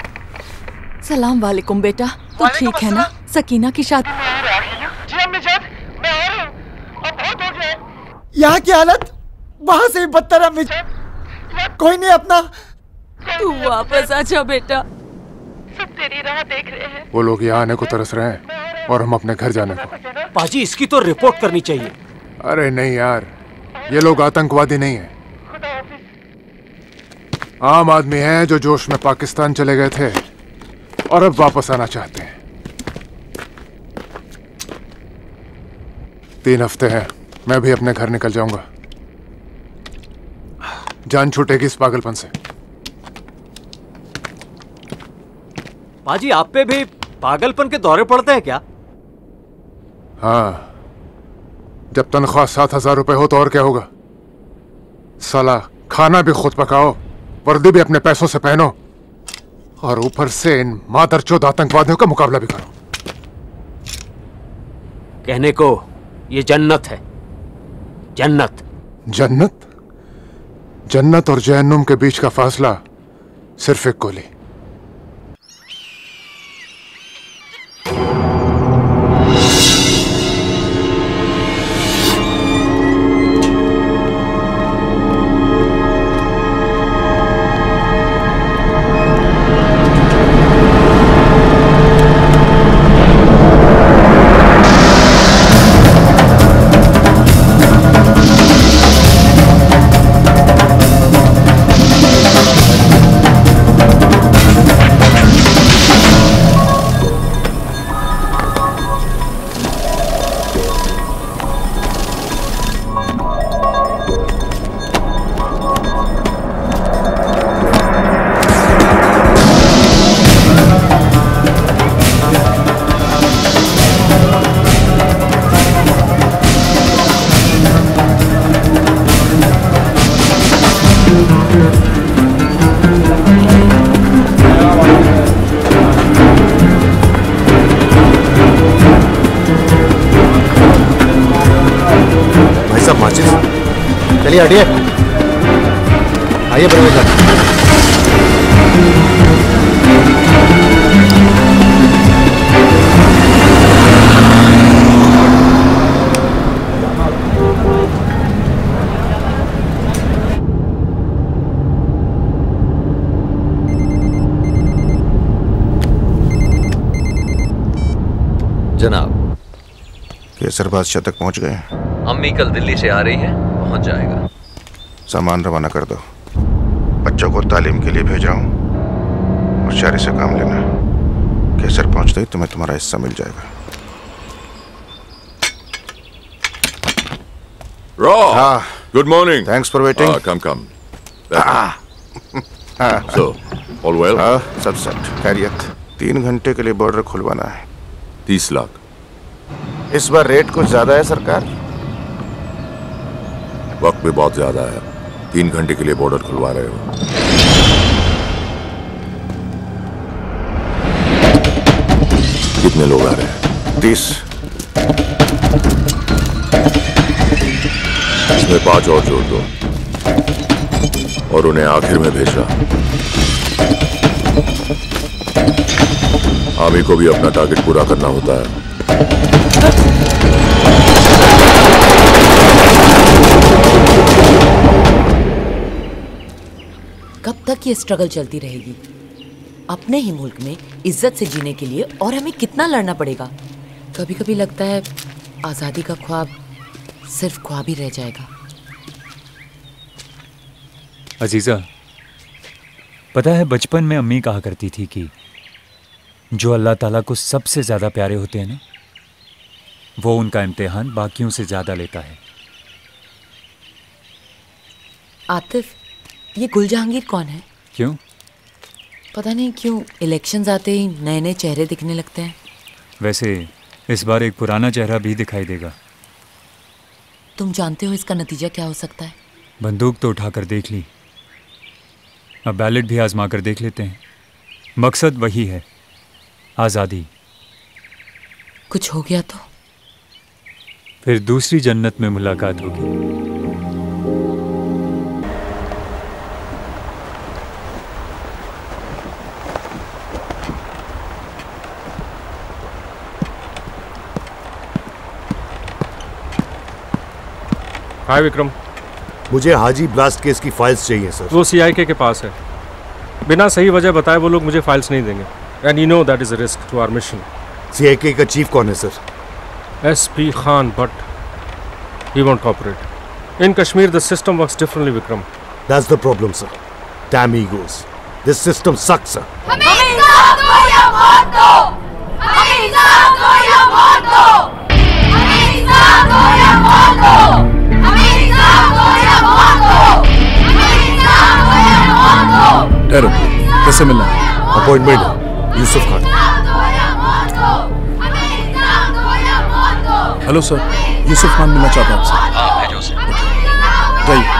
Speaker 17: सलाम वालेकुम बेटा। तो ठीक है ना? सकीना की शादी
Speaker 1: जी अम्मी जान, मैं आ रहा हूँ। अब बहुत हो गया।
Speaker 7: यहाँ की हालत वहाँ से भी बदतर है अम्मी जान। कोई नहीं अपना।
Speaker 17: तू वापस आ जा बेटा।
Speaker 1: सब तेरी राह देख रहे हैं।
Speaker 21: वो लोग यहाँ आने को तरस रहे हैं और हम अपने घर जाने को।
Speaker 8: पाजी इसकी तो रिपोर्ट करनी चाहिए।
Speaker 21: अरे नहीं यार, ये लोग आतंकवादी नहीं है, आम आदमी हैं जो जोश में पाकिस्तान चले गए थे और अब वापस आना चाहते हैं। 3 हफ्ते हैं, मैं भी अपने घर निकल जाऊंगा। जान छूटेगी इस पागलपन से।
Speaker 8: पाजी आप पे भी पागलपन के दौरे पड़ते हैं क्या?
Speaker 21: हाँ, जब तनख्वाह 7,000 रुपए हो तो और क्या होगा। साला खाना भी खुद पकाओ, वर्दी भी अपने पैसों से पहनो और ऊपर से इन मादरचोद आतंकवादियों का मुकाबला भी करो।
Speaker 8: कहने को ये जन्नत है। जन्नत
Speaker 21: जन्नत? जन्नत और जहन्नुम के बीच का फासला सिर्फ एक गोली।
Speaker 24: चलिए हटिए, आइए प्रवेश सर।
Speaker 10: जनाब,
Speaker 21: केसर बादशाह तक पहुंच गए?
Speaker 10: अम्मी कल दिल्ली से आ रही है, पहुंच जाएगा।
Speaker 21: सामान रवाना कर दो, बच्चों को तालीम के लिए भेज रहा हूँ। होशियारी से काम लेना, केसर पहुंचते ही तुम्हें तुम्हारा हिस्सा मिल जाएगा।
Speaker 6: हाँ, good morning.
Speaker 21: Thanks for waiting.
Speaker 6: Come so all well?
Speaker 21: सब सेट, खैरियत। 3 घंटे के लिए बॉर्डर खुलवाना है।
Speaker 6: 30 लाख।
Speaker 21: इस बार रेट कुछ ज्यादा है सरकार।
Speaker 6: वक्त भी बहुत ज्यादा है, 3 घंटे के लिए बॉर्डर खुलवा रहे हो। कितने लोग आ रहे हैं?
Speaker 21: 30।
Speaker 6: इसमें 5 और जोड़ दो और उन्हें आखिर में भेजना। आर्मी को भी अपना टारगेट पूरा करना होता है।
Speaker 13: कब तक ये स्ट्रगल चलती रहेगी? अपने ही मुल्क में इज्जत से जीने के लिए और हमें कितना लड़ना पड़ेगा। कभी कभी लगता है आज़ादी का ख्वाब सिर्फ ख्वाब ही रह जाएगा।
Speaker 22: अजीज़ा, पता है बचपन में अम्मी कहा करती थी कि जो अल्लाह ताला को सबसे ज़्यादा प्यारे होते हैं ना, वो उनका इम्तिहान बाकियों से ज़्यादा लेता है।
Speaker 13: आतिफ, ये गुल जहांगीर कौन है?
Speaker 22: क्यों?
Speaker 13: पता नहीं क्यों इलेक्शंस आते ही नए नए चेहरे दिखने लगते हैं।
Speaker 22: वैसे इस बार एक पुराना चेहरा भी दिखाई देगा।
Speaker 13: तुम जानते हो इसका नतीजा क्या हो सकता है?
Speaker 22: बंदूक तो उठाकर देख ली, अब बैलेट भी आजमा कर देख लेते हैं। मकसद वही है, आज़ादी।
Speaker 13: कुछ हो गया तो
Speaker 22: फिर दूसरी जन्नत में मुलाकात होगी।
Speaker 3: हाय विक्रम।
Speaker 4: मुझे हाजी ब्लास्ट केस की फाइल्स चाहिए सर।
Speaker 3: वो CIK के पास है। बिना सही वजह बताए वो लोग मुझे फाइल्स नहीं देंगे। And you know that is a risk to our mission.
Speaker 4: CIK का चीफ कौन है sir?
Speaker 3: SP Khan, but he won't cooperate. In Kashmir, the system works differently, Vikram.
Speaker 4: That's the problem, sir. Damn egos. This system sucks, sir.
Speaker 19: हमें इंसाफ दो या मौत दो। हमें इंसाफ दो या मौत दो। हमें इंसाफ दो या मौत दो। हमें इंसाफ दो या मौत दो। हमें इंसाफ दो या मौत दो।
Speaker 21: ठहरो, कैसे मिलना?
Speaker 4: Appointment Yusuf Khan.
Speaker 21: Hello sir, Yusuf Khan मिलना चाहता हूँ आपसे।
Speaker 10: हाँ भेजो उसे।
Speaker 21: जाइए।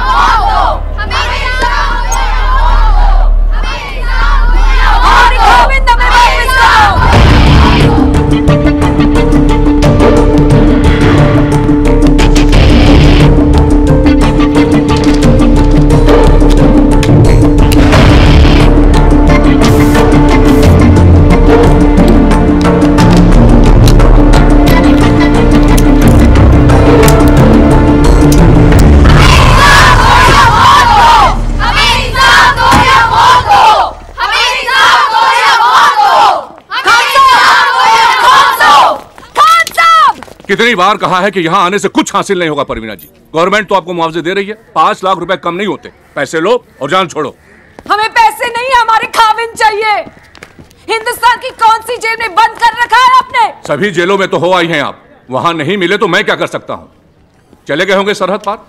Speaker 5: कितनी बार कहा है कि यहाँ आने से कुछ हासिल नहीं होगा परवीना जी। गवर्नमेंट तो आपको मुआवजे दे रही है, 5 लाख रुपए कम नहीं होते। पैसे लो और जान छोड़ो।
Speaker 23: हमें पैसे नहीं, हमारे खाविन चाहिए। हिंदुस्तान की कौन सी जेल में बंद कर रखा है आपने?
Speaker 5: सभी जेलों में तो हो आई हैं आप, वहां नहीं मिले तो मैं क्या कर सकता हूँ? चले गए होंगे सरहद पार।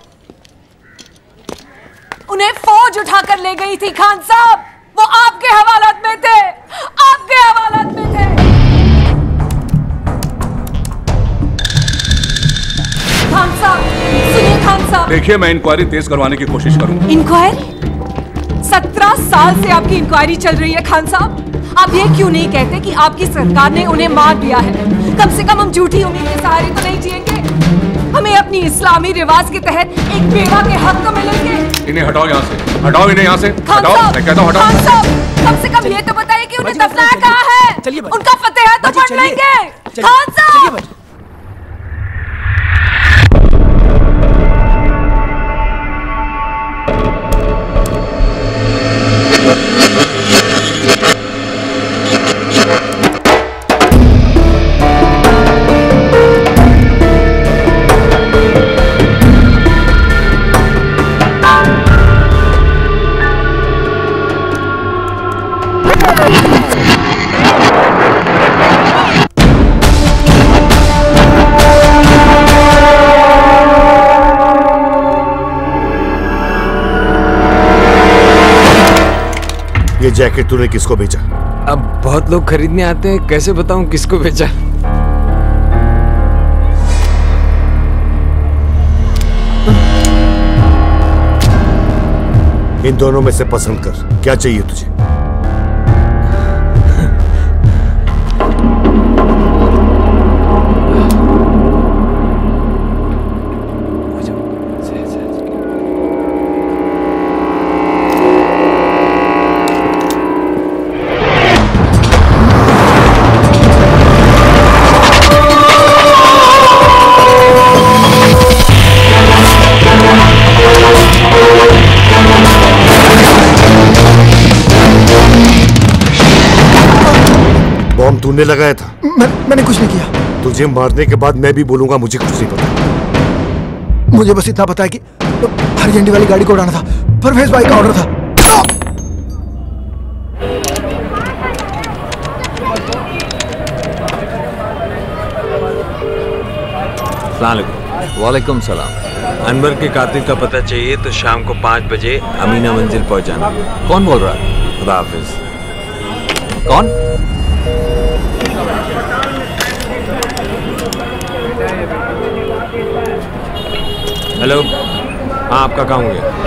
Speaker 23: उन्हें फौज उठाकर ले गई थी खान साहब, वो आपके हवालात में थे, आपके हवालात में थे। खान साहब सुनिए, खान साहब
Speaker 5: देखिए, मैं इंक्वायरी तेज करवाने की कोशिश करूंगा।
Speaker 23: इंक्वायरी? 17 साल से आपकी इंक्वायरी चल रही है खान साहब। आप ये क्यों नहीं कहते कि आपकी सरकार ने उन्हें मार दिया है? कम से कम हम झूठी उम्मीद के सहारे तो नहीं जिएंगे। हमें अपनी इस्लामी रिवाज के तहत एक बेवा के हक तो मिलेंगे।
Speaker 5: इन्हें हटाओ यहाँ से, हटाओ इन्हें यहाँ से, हटाओ। मैं कहता हूँ हटाओ।
Speaker 23: खान साहब कम से कम ये तो बताइए कि उन्हें दफनाया कहाँ है? उनका फतेहा तो पढ़ लेंगे। खान साहब
Speaker 4: ये जैकेट तूने किसको बेचा?
Speaker 11: अब बहुत लोग खरीदने आते हैं, कैसे बताऊं किसको बेचा?
Speaker 4: इन दोनों में से पसंद कर, क्या चाहिए तुझे? तूने लगाया था?
Speaker 7: मैंने कुछ नहीं किया।
Speaker 4: तुझे मारने के बाद मैं भी बोलूंगा मुझे कुछ नहीं पता।
Speaker 7: मुझे बस इतना पता है कि हरी झंडी वाली गाड़ी को उड़ाना था, परवेज भाई का ऑर्डर था।
Speaker 11: वालेकुम सलाम। अनवर के कातिल का पता चाहिए तो शाम को 5 बजे अमीना मंजिल पहुंच जाना। कौन बोल रहा है? खुदा हाफिज। कौन? हेलो, हाँ आपका काम हो गया।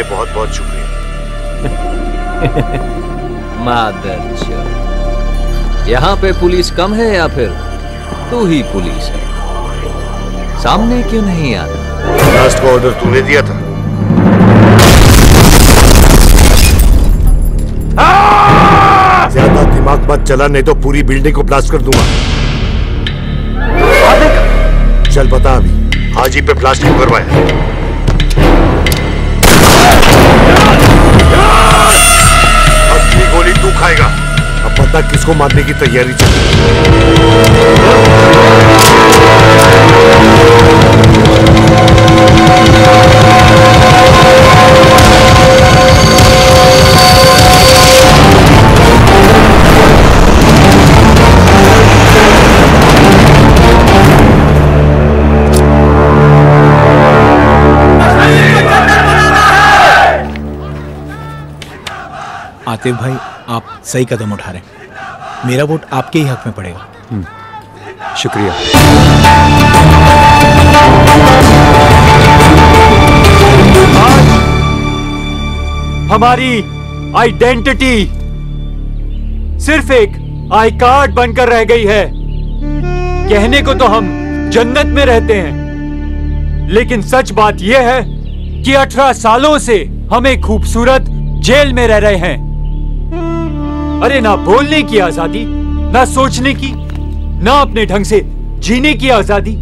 Speaker 4: लिए बहुत बहुत शुक्रिया।
Speaker 10: मादरचोद, यहाँ पे पुलिस कम है या फिर तू ही पुलिस है? सामने क्यों नहीं आता?
Speaker 4: लास्ट का ऑर्डर तूने दिया था। ज्यादा दिमाग मत चला, नहीं तो पूरी बिल्डिंग को ब्लास्ट कर दूंगा। चल बता अभी हाजी पे ब्लास्ट क्यों करवाया? असली गोली तू खाएगा। अब पता किसको मारने की तैयारी चल
Speaker 9: आतिफ भाई, आप सही कदम उठा रहे हैं। मेरा वोट आपके ही हक में पड़ेगा।
Speaker 22: शुक्रिया।
Speaker 12: आज हमारी आइडेंटिटी सिर्फ एक आई कार्ड बनकर रह गई है। कहने को तो हम जन्नत में रहते हैं, लेकिन सच बात यह है कि 18 सालों से हम एक खूबसूरत जेल में रह रहे हैं। अरे ना बोलने की आजादी, ना सोचने की, ना अपने ढंग से जीने की आजादी।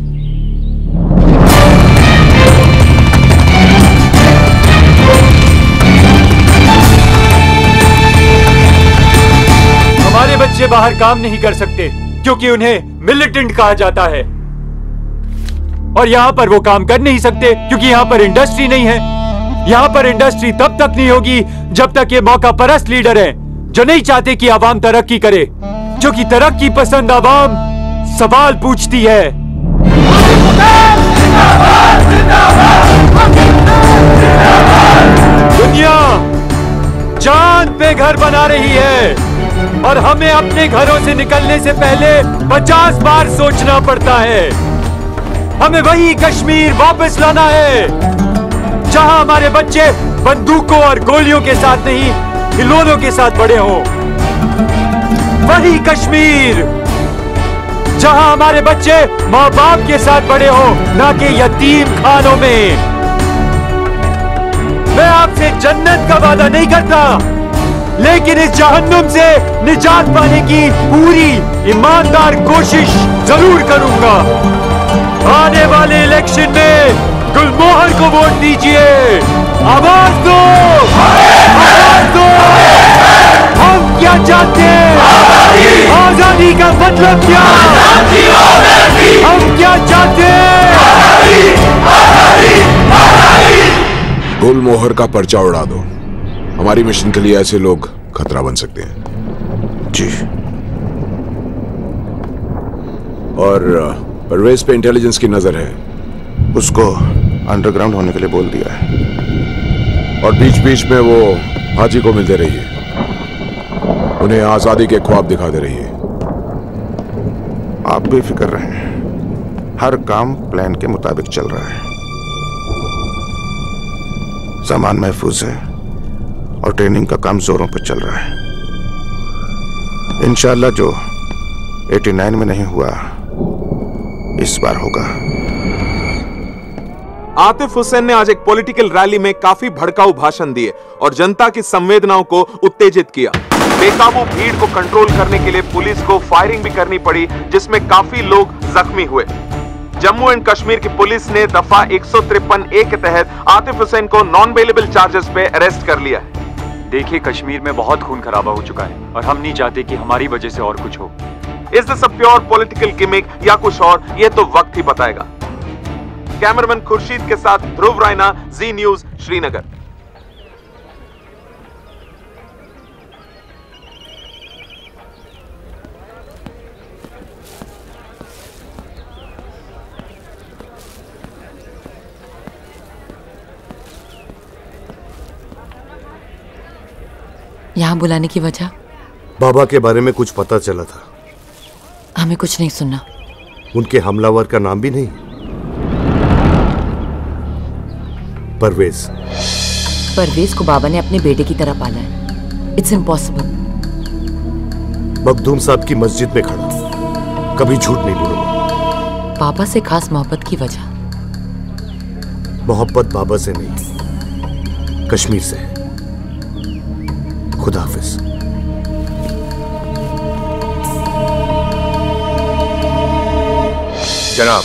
Speaker 12: हमारे बच्चे बाहर काम नहीं कर सकते क्योंकि उन्हें मिलिटेंट कहा जाता है, और यहां पर वो काम कर नहीं सकते क्योंकि यहां पर इंडस्ट्री नहीं है। यहां पर इंडस्ट्री तब तक नहीं होगी जब तक ये मौका परस्त लीडर हैं जो नहीं चाहते कि आवाम तरक्की करे, जो कि तरक्की पसंद आवाम सवाल पूछती है। दुनिया चांद पे घर बना रही है और हमें अपने घरों से निकलने से पहले 50 बार सोचना पड़ता है। हमें वही कश्मीर वापस लाना है जहां हमारे बच्चे बंदूकों और गोलियों के साथ नहीं, खिलौनों के साथ बड़े हों। वही कश्मीर जहां हमारे बच्चे माँ बाप के साथ बड़े हों, ना कि यतीम खानों में। मैं आपसे जन्नत का वादा नहीं करता, लेकिन इस जहन्नुम से निजात पाने की पूरी ईमानदार कोशिश जरूर करूंगा। आने वाले इलेक्शन में गुलमोहर को वोट दीजिए। आवाज दो, आवाज दो। हम क्या चाहते हैं? आजादी का मतलब क्या? हम क्या चाहते हैं?
Speaker 6: गुलमोहर का पर्चा उड़ा दो। हमारी मिशन के लिए ऐसे लोग खतरा बन सकते हैं।
Speaker 4: जी।
Speaker 6: और परवेज पे इंटेलिजेंस की नजर है।
Speaker 21: उसको अंडरग्राउंड होने के लिए बोल दिया है।
Speaker 6: और बीच बीच में वो हाजी को मिलते रहिए, उन्हें आजादी के ख्वाब दिखाते रहिए।
Speaker 21: आप बेफिक्र रहें, हर काम प्लान के मुताबिक चल रहा है। सामान महफूज है और ट्रेनिंग का काम जोरों पर चल रहा है। इंशाल्लाह जो 89 में नहीं हुआ इस बार होगा।
Speaker 16: आतिफ हुसैन ने आज एक पॉलिटिकल रैली में काफी भड़काऊ भाषण दिए और जनता की संवेदनाओं को उत्तेजित किया। बेकाबू भीड़ को कंट्रोल करने के लिए पुलिस को फायरिंग भी करनी पड़ी, जिसमें काफी लोग जख्मी हुए। जम्मू एंड कश्मीर की पुलिस ने दफा 153A के तहत आतिफ हुसैन को नॉन बेलेबल चार्जेस पे अरेस्ट कर लिया है।
Speaker 12: देखिए, कश्मीर में बहुत खून खराबा हो चुका है और हम नहीं चाहते कि हमारी वजह से और कुछ हो।
Speaker 16: Is this a pure political gimmick या कुछ और, ये तो वक्त ही बताएगा। कैमरामैन खुर्शीद के साथ ध्रुव रायना, जी न्यूज, श्रीनगर।
Speaker 13: यहाँ बुलाने की वजह?
Speaker 4: बाबा के बारे में कुछ पता चला था।
Speaker 13: हमें कुछ नहीं सुनना।
Speaker 4: उनके हमलावर का नाम भी नहीं? परवेज।
Speaker 13: परवेज को बाबा ने अपने बेटे की तरह पाला है। It's impossible.
Speaker 4: मखदूम साहब की मस्जिद में खड़ा, कभी झूठ नहीं बोलूंगा।
Speaker 13: पापा से खास मोहब्बत की वजह?
Speaker 4: मोहब्बत बाबा से नहीं, कश्मीर से है। खुदा हाफिज।
Speaker 5: जनाब,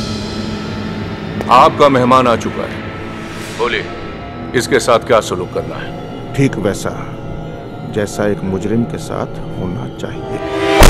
Speaker 5: आपका मेहमान आ चुका है। बोलिए, इसके साथ क्या सलूक करना है?
Speaker 21: ठीक वैसा जैसा एक मुजरिम के साथ होना चाहिए।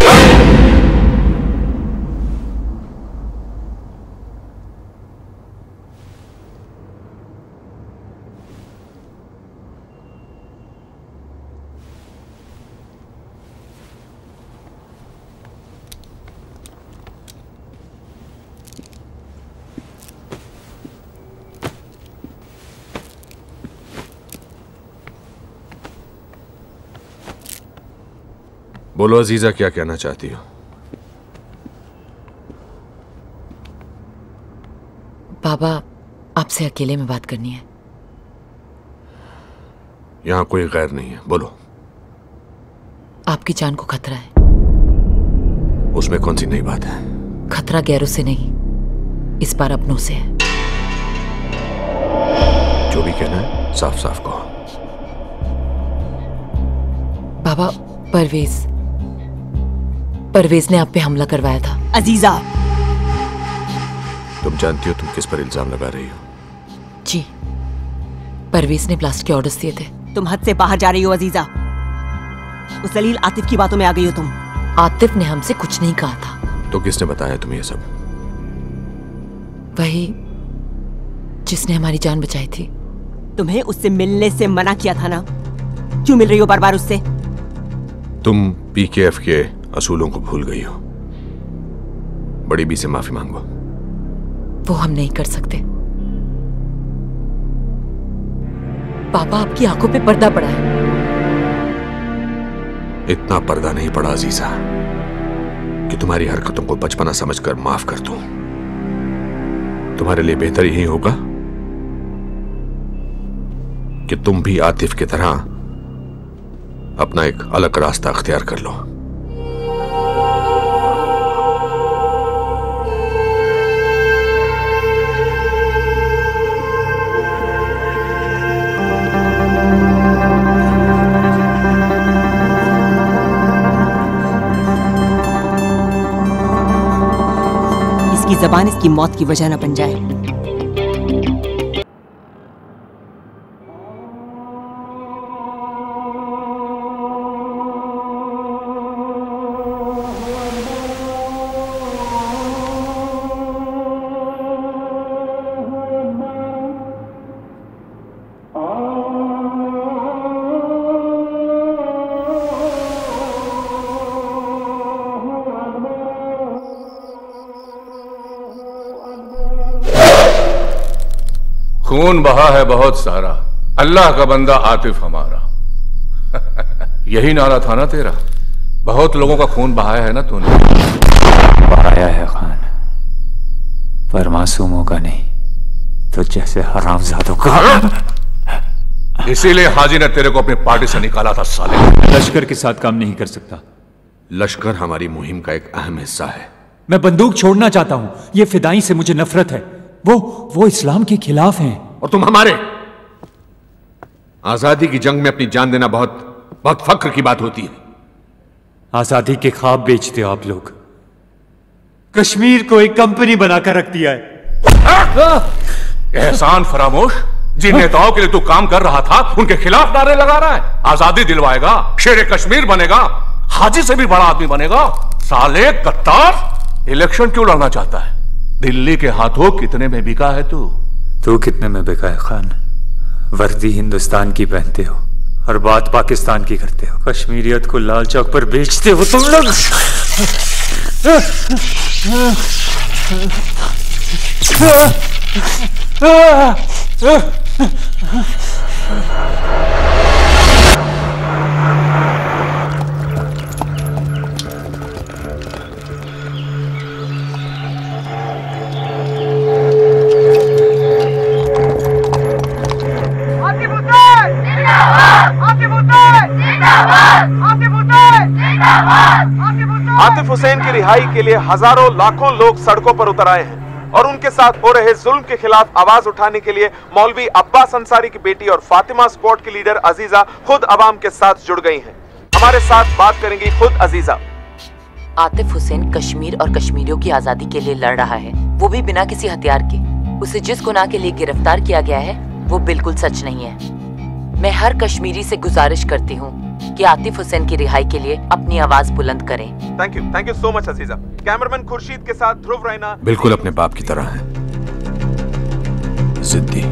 Speaker 5: बोलो अजीजा, क्या कहना चाहती हो?
Speaker 13: बाबा, आपसे अकेले में बात करनी है।
Speaker 5: यहां कोई गैर नहीं है, बोलो।
Speaker 13: आपकी जान को खतरा है।
Speaker 5: उसमें कौन सी नई बात है?
Speaker 13: खतरा गैरों से नहीं, इस बार अपनों से है।
Speaker 5: जो भी कहना है साफ साफ कहो।
Speaker 13: बाबा, परवेज ने आप पे हमला करवाया था।
Speaker 23: अजीजा,
Speaker 5: तुम जानती हो तुम किस पर इल्जाम लगा रही हो?
Speaker 13: जी, परवेज ने ब्लास्ट के ऑर्डर्स दिए थे।
Speaker 23: तुम हद से बाहर जा रही हो अजीजा। उस जलील आतिफ की बातों में आ गई हो तुम।
Speaker 13: आतिफ ने हमसे कुछ नहीं कहा था।
Speaker 5: तो किसने बताया तुम्हें ये सब?
Speaker 13: वही जिसने हमारी जान बचाई थी।
Speaker 23: तुम्हें उससे मिलने से मना किया था ना? क्यों मिल रही हो बार बार उससे?
Speaker 5: तुम पीकेएफ के असूलों को भूल गई हो। बड़ी बी से माफी मांगो।
Speaker 13: वो हम नहीं कर सकते। पापा, आपकी आंखों पे पर्दा पड़ा है।
Speaker 5: इतना पर्दा नहीं पड़ा अजीजा कि तुम्हारी हरकतों को बचपना समझकर माफ कर दूं। तुम्हारे लिए बेहतर यही होगा कि तुम भी आतिफ की तरह अपना एक अलग रास्ता अख्तियार कर लो।
Speaker 23: इसकी जबान इसकी मौत की वजह न बन जाए।
Speaker 5: खून बहा है बहुत सारा, अल्लाह का बंदा आतिफ हमारा। यही नारा था ना तेरा? बहुत लोगों का खून बहाया है ना तूने?
Speaker 22: बहाया है खान, पर मासूमों का नहीं, तो जैसे हरामजादों का।
Speaker 5: इसीलिए हाजी ने तेरे को अपनी पार्टी से निकाला था साले।
Speaker 22: लश्कर के साथ काम नहीं कर सकता।
Speaker 5: लश्कर हमारी मुहिम का एक अहम हिस्सा है।
Speaker 22: मैं बंदूक छोड़ना चाहता हूं। ये फिदाई से मुझे नफरत है। वो इस्लाम के खिलाफ हैं।
Speaker 5: और तुम हमारे आजादी की जंग में अपनी जान देना बहुत फख्र की बात होती है।
Speaker 22: आजादी के ख्वाब बेचते हो आप लोग। कश्मीर को एक कंपनी बनाकर रख दिया है।
Speaker 5: एहसान फरामोश, जिन नेताओं के लिए तू काम कर रहा था उनके खिलाफ नारे लगा रहा है। आजादी दिलवाएगा, शेर कश्मीर बनेगा, हाजी से भी बड़ा आदमी बनेगा। साले कत्तार, इलेक्शन क्यों लड़ना चाहता है? दिल्ली के हाथों कितने में बिका है तू
Speaker 22: कितने में बिका है खान? वर्दी हिंदुस्तान की पहनते हो और बात पाकिस्तान की करते हो। कश्मीरियत को लाल चौक पर बेचते हो तुम लोग।
Speaker 16: हुसैन की रिहाई के लिए हजारों लाखों लोग सड़कों पर उतर आए हैं और उनके साथ हो रहे जुल्म के खिलाफ आवाज उठाने के लिए मौलवी अब्बास अंसारी की बेटी और फातिमा स्क्वाड की लीडर अजीजा खुद अवाम के साथ जुड़ गई हैं। हमारे साथ बात करेंगी खुद अजीजा।
Speaker 13: आतिफ हुसैन कश्मीर और कश्मीरियों की आजादी के लिए लड़ रहा है, वो भी बिना किसी हथियार के। उसे जिस गुनाह के लिए गिरफ्तार किया गया है वो बिल्कुल सच नहीं है। मैं हर कश्मीरी से गुजारिश करती हूँ कि आतिफ हुसैन की रिहाई के लिए अपनी आवाज बुलंद करें।
Speaker 16: Thank you so much Aziza. Cameraman Khurshid के साथ ध्रुव रैना।
Speaker 11: बिल्कुल अपने बाप की तरह है, जिद्दी।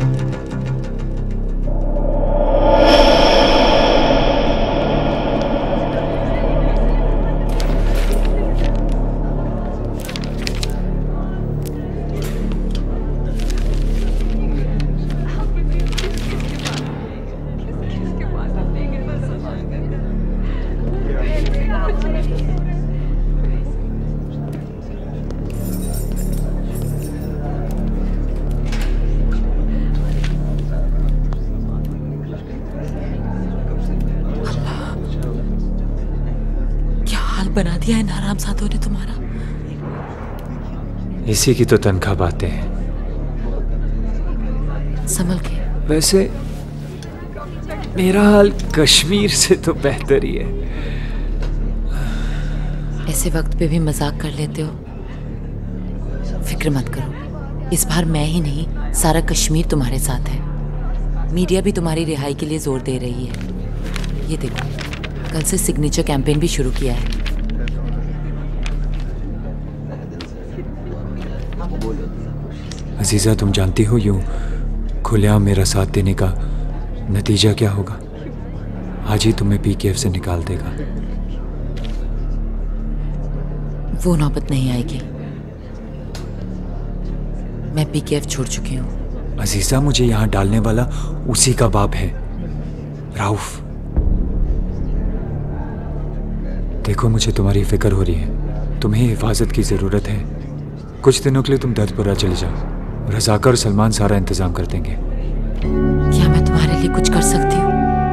Speaker 13: बना दिया है हरामजादों ने तुम्हारा।
Speaker 22: इसी की तो तनख्वाह बातें हैं।
Speaker 13: संभल के।
Speaker 22: वैसे मेरा हाल कश्मीर से तो बेहतर ही है।
Speaker 13: ऐसे वक्त पे भी मजाक कर लेते हो। फिक्र मत करो, इस बार मैं ही नहीं सारा कश्मीर तुम्हारे साथ है। मीडिया भी तुम्हारी रिहाई के लिए जोर दे रही है। ये देखो, कल से सिग्नेचर कैंपेन भी शुरू किया है।
Speaker 22: अजीजा, तुम जानती हो यूं खुलेआम मेरा साथ देने का नतीजा क्या होगा? आज ही तुम्हें पीकेएफ से निकाल देगा।
Speaker 13: वो नौबत नहीं आएगी। मैं पीकेएफ छोड़ चुकी हूँ।
Speaker 22: अजीजा, मुझे यहाँ डालने वाला उसी का बाप है, राउफ। देखो, मुझे तुम्हारी फिक्र हो रही है। तुम्हें हिफाजत की जरूरत है। कुछ दिनों के लिए तुम दर्दपुरा चले जाओ। रजाकर और सलमान सारा इंतजाम कर देंगे।
Speaker 13: क्या मैं तुम्हारे लिए कुछ कर सकती हूँ?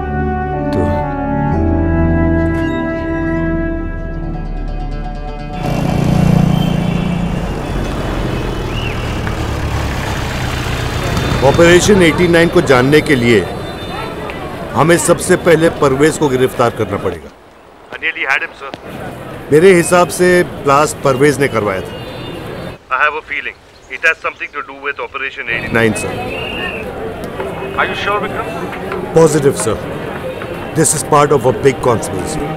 Speaker 4: ऑपरेशन 89 को जानने के लिए हमें सबसे पहले परवेज को गिरफ्तार करना पड़ेगा। मेरे हिसाब से ब्लास्ट परवेज ने करवाया था।
Speaker 6: I have a feeling it has something to do with Operation
Speaker 4: 89, sir.
Speaker 6: Are you sure, Vikram?
Speaker 4: Positive, sir. This is part of a big conspiracy.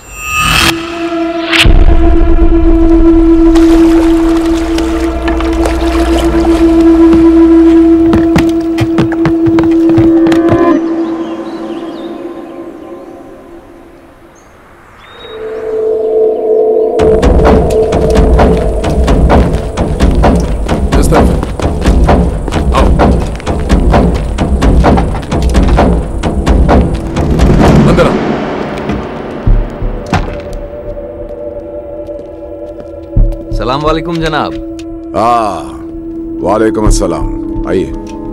Speaker 10: सलाम वालेकुम जनाब।
Speaker 2: वालेकुम अस्सलाम। आइए।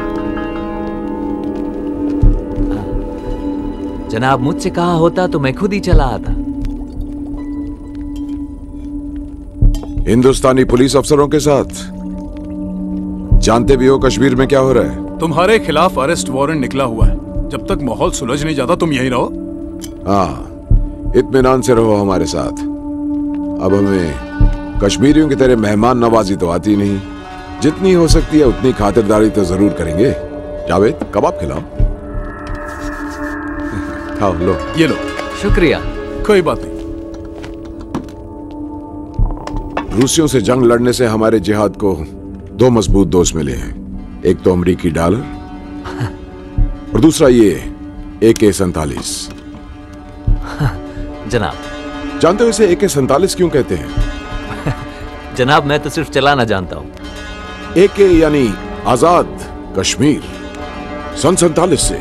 Speaker 10: जनाब, मुझसे कहा होता तो मैं खुद ही चला आता।
Speaker 2: हिंदुस्तानी पुलिस अफसरों के साथ जानते भी हो कश्मीर में क्या हो रहा है।
Speaker 14: तुम्हारे खिलाफ अरेस्ट वारंट निकला हुआ है। जब तक माहौल सुलझ नहीं जाता तुम यहीं रहो।
Speaker 2: हाँ, इत्मीनान से रहो हमारे साथ। अब हमें कश्मीरियों की तरह मेहमान नवाजी तो आती नहीं। जितनी हो सकती है उतनी खातिरदारी तो जरूर करेंगे। जावेद, कबाब खिलाओ। खाओ, लो।
Speaker 14: ये लो।
Speaker 10: शुक्रिया।
Speaker 14: कोई बात नहीं।
Speaker 2: रूसियों से जंग लड़ने से हमारे जिहाद को दो मजबूत दोस्त मिले हैं। एक तो अमेरिकी डॉलर और दूसरा ये AK-47।
Speaker 10: जनाब,
Speaker 2: जानते हो इसे AK-47 क्यों कहते हैं?
Speaker 10: जनाब, मैं तो सिर्फ चलाना जानता हूँ।
Speaker 2: AK यानी आजाद कश्मीर, सन 47 से।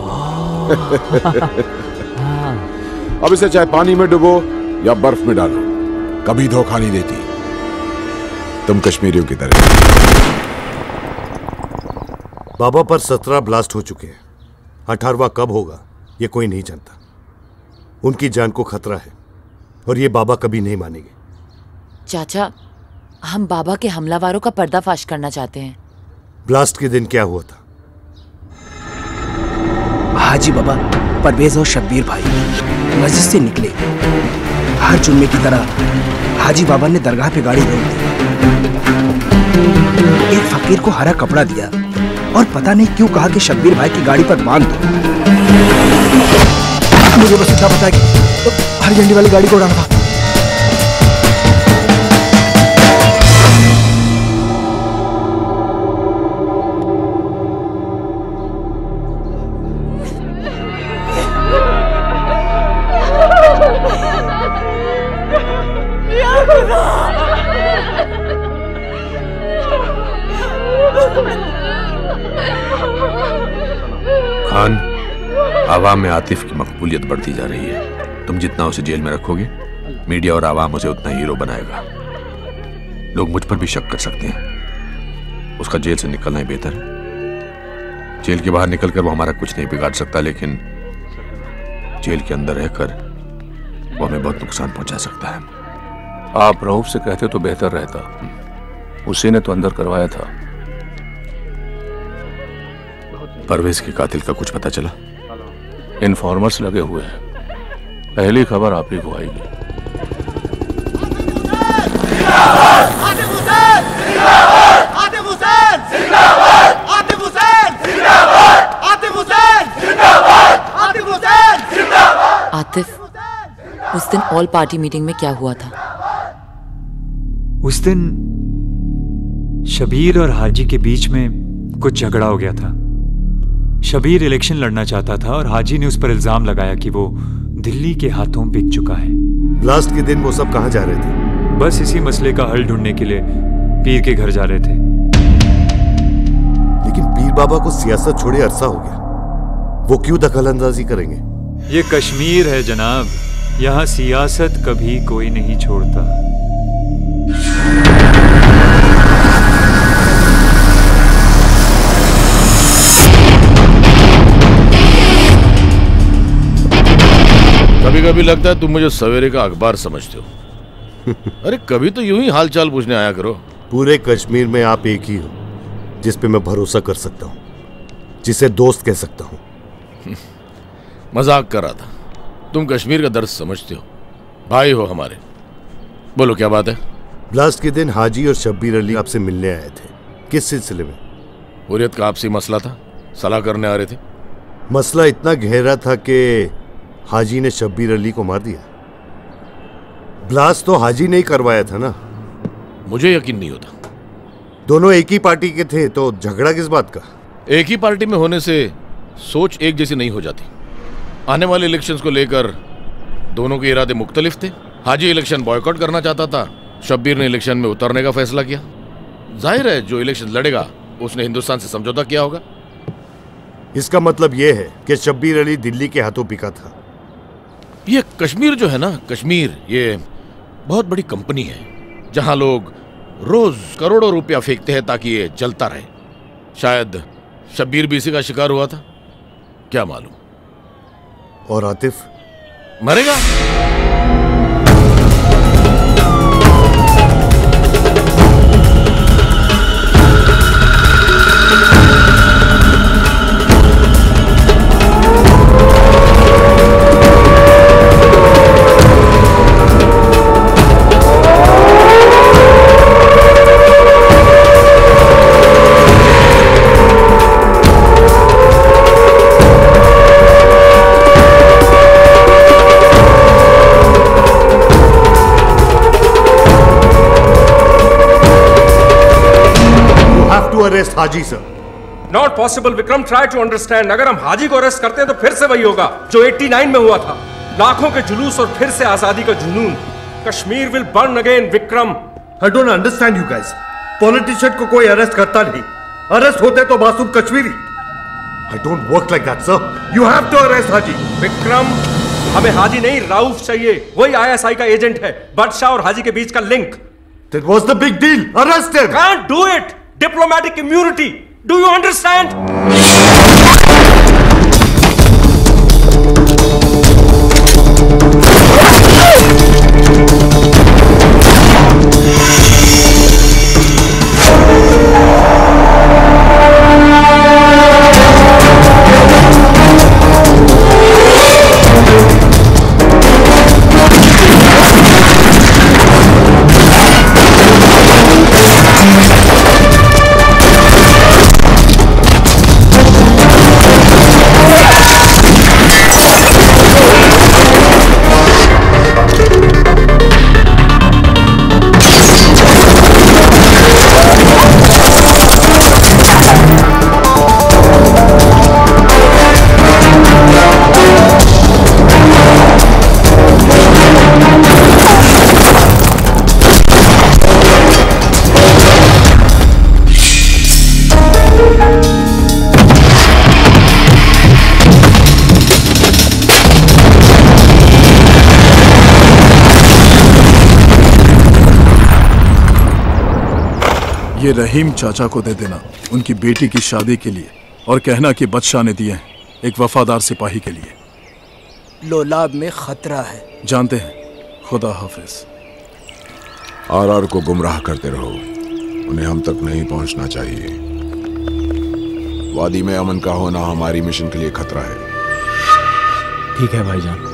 Speaker 2: अब इसे चाहे पानी में डुबो या बर्फ में डालो, कभी धोखा नहीं देती। तुम कश्मीरियों की तरह।
Speaker 4: बाबा पर 17 ब्लास्ट हो चुके हैं। 18वां कब होगा ये कोई नहीं जानता। उनकी जान को खतरा है और ये बाबा कभी नहीं मानेंगे।
Speaker 13: चाचा, हम बाबा के हमलावरों का पर्दाफाश करना चाहते हैं।
Speaker 4: ब्लास्ट के दिन क्या हुआ था?
Speaker 7: हाजी बाबा परवेज और शब्बीर भाई मस्जिद से निकले। हर जुम्मे की तरह हाजी बाबा ने दरगाह पे गाड़ी रोक दी। एक फकीर को हरा कपड़ा दिया और पता नहीं क्यों कहा कि शब्बीर भाई की गाड़ी पर बांध दो। मुझे बस इतना पता है कि तो हरी झंडी वाली गाड़ी को उड़ाना था।
Speaker 5: खान, आवाम में आतिफ की मकबूलियत बढ़ती जा रही है। तुम जितना उसे जेल में रखोगे, मीडिया और आवाम उसे उतना हीरो बनाएगा। लोग मुझ पर भी शक कर सकते हैं। उसका जेल से निकलना ही बेहतर है। जेल के बाहर निकलकर वो हमारा कुछ नहीं बिगाड़ सकता, लेकिन जेल के अंदर रहकर वो हमें बहुत नुकसान पहुंचा सकता है।
Speaker 15: आप रऊफ से कहते तो बेहतर रहता। उसी ने तो अंदर करवाया था।
Speaker 5: परवेज के कातिल का कुछ पता चला?
Speaker 15: इन्फॉर्मर्स लगे हुए हैं। पहली खबर आप ही को आएगी।
Speaker 13: आतिफ, उस दिन ऑल पार्टी मीटिंग में क्या हुआ था?
Speaker 22: उस दिन शबीर और हाजी के बीच में कुछ झगड़ा हो गया था। शबीर इलेक्शन लड़ना चाहता था और हाजी ने उस पर इल्जाम लगाया कि वो दिल्ली के हाथों बिक चुका है।
Speaker 4: ब्लास्ट के दिन वो सब कहां जा रहे थे?
Speaker 22: बस इसी मसले का हल ढूंढने के लिए पीर के घर जा रहे थे।
Speaker 4: लेकिन पीर बाबा को सियासत छोड़े अरसा हो गया। वो क्यों दखलंदाजी करेंगे?
Speaker 22: ये कश्मीर है जनाब, यहाँ सियासत कभी कोई नहीं छोड़ता।
Speaker 6: कभी कभी लगता है तुम मुझे सवेरे का अखबार समझते हो। अरे कभी तो यूं ही हालचाल पूछने आया करो।
Speaker 4: पूरे कश्मीर में आप एक ही हो जिस पे मैं भरोसा कर सकता हूँ, जिसे दोस्त कह सकता हूँ।
Speaker 6: मजाक कर रहा था। तुम कश्मीर का दर्द समझते हो, भाई हो हमारे। बोलो क्या बात है?
Speaker 4: ब्लास्ट के दिन हाजी और शब्बीर अली आपसे मिलने आए थे। किस सिलसिले में?
Speaker 6: हुर्रियत का आपसी मसला था, सलाह करने आ रहे थे।
Speaker 4: मसला इतना गहरा था कि हाजी ने शब्बीर अली को मार दिया। ब्लास्ट तो हाजी ने ही करवाया था ना?
Speaker 6: मुझे यकीन नहीं होता।
Speaker 4: दोनों एक ही पार्टी के थे तो झगड़ा किस बात का?
Speaker 6: एक ही पार्टी में होने से सोच एक जैसी नहीं हो जाती। आने वाले इलेक्शंस को लेकर दोनों के इरादे मुख्तलिफ थे। हाजी इलेक्शन बॉयकॉट करना चाहता था, शब्बीर ने इलेक्शन में उतरने का फैसला किया। जाहिर है जो इलेक्शन लड़ेगा उसने हिंदुस्तान से समझौता किया होगा।
Speaker 4: इसका मतलब यह है कि शब्बीर अली दिल्ली के हाथों बिका था।
Speaker 6: ये कश्मीर जो है ना, कश्मीर ये बहुत बड़ी कंपनी है जहां लोग रोज करोड़ों रुपया फेंकते हैं ताकि ये चलता रहे। शायद शब्बीर भी इसी का शिकार हुआ था, क्या मालूम।
Speaker 4: और आतिफ
Speaker 6: मरेगा?
Speaker 4: Arrest Haji sir.
Speaker 3: Not possible Vikram, try to understand. अगर हम हाजी को अरेस्ट करते हैं तो फिर से वही होगा जो 89 में हुआ था। लाखों के जुलूस और फिर से आजादी का जुनून। Kashmir will burn again Vikram.
Speaker 17: I don't understand you guys. Politician को कोई अरेस्ट करता नहीं, अरेस्ट होते तो मासूम Kashmiri.
Speaker 4: I don't work like that sir.
Speaker 17: You have to arrest Haji.
Speaker 3: Vikram, हमें हाजी नहीं राउफ चाहिए। वही ISI का एजेंट है। बादशाह और हाजी के बीच का link.
Speaker 17: That was the big deal. Arrest him.
Speaker 3: Can't do it. Diplomatic immunity. Do you understand?
Speaker 14: ये रहीम चाचा को दे देना उनकी बेटी की शादी के लिए, और कहना कि बादशाह ने दिए हैं एक वफादार सिपाही के लिए।
Speaker 7: लोलाब में खतरा है।
Speaker 14: जानते हैं। खुदा हाफिज।
Speaker 2: आरआर को गुमराह करते रहो, उन्हें हम तक नहीं पहुंचना चाहिए। वादी में अमन का होना हमारी मिशन के लिए खतरा है।
Speaker 9: ठीक है भाईजान।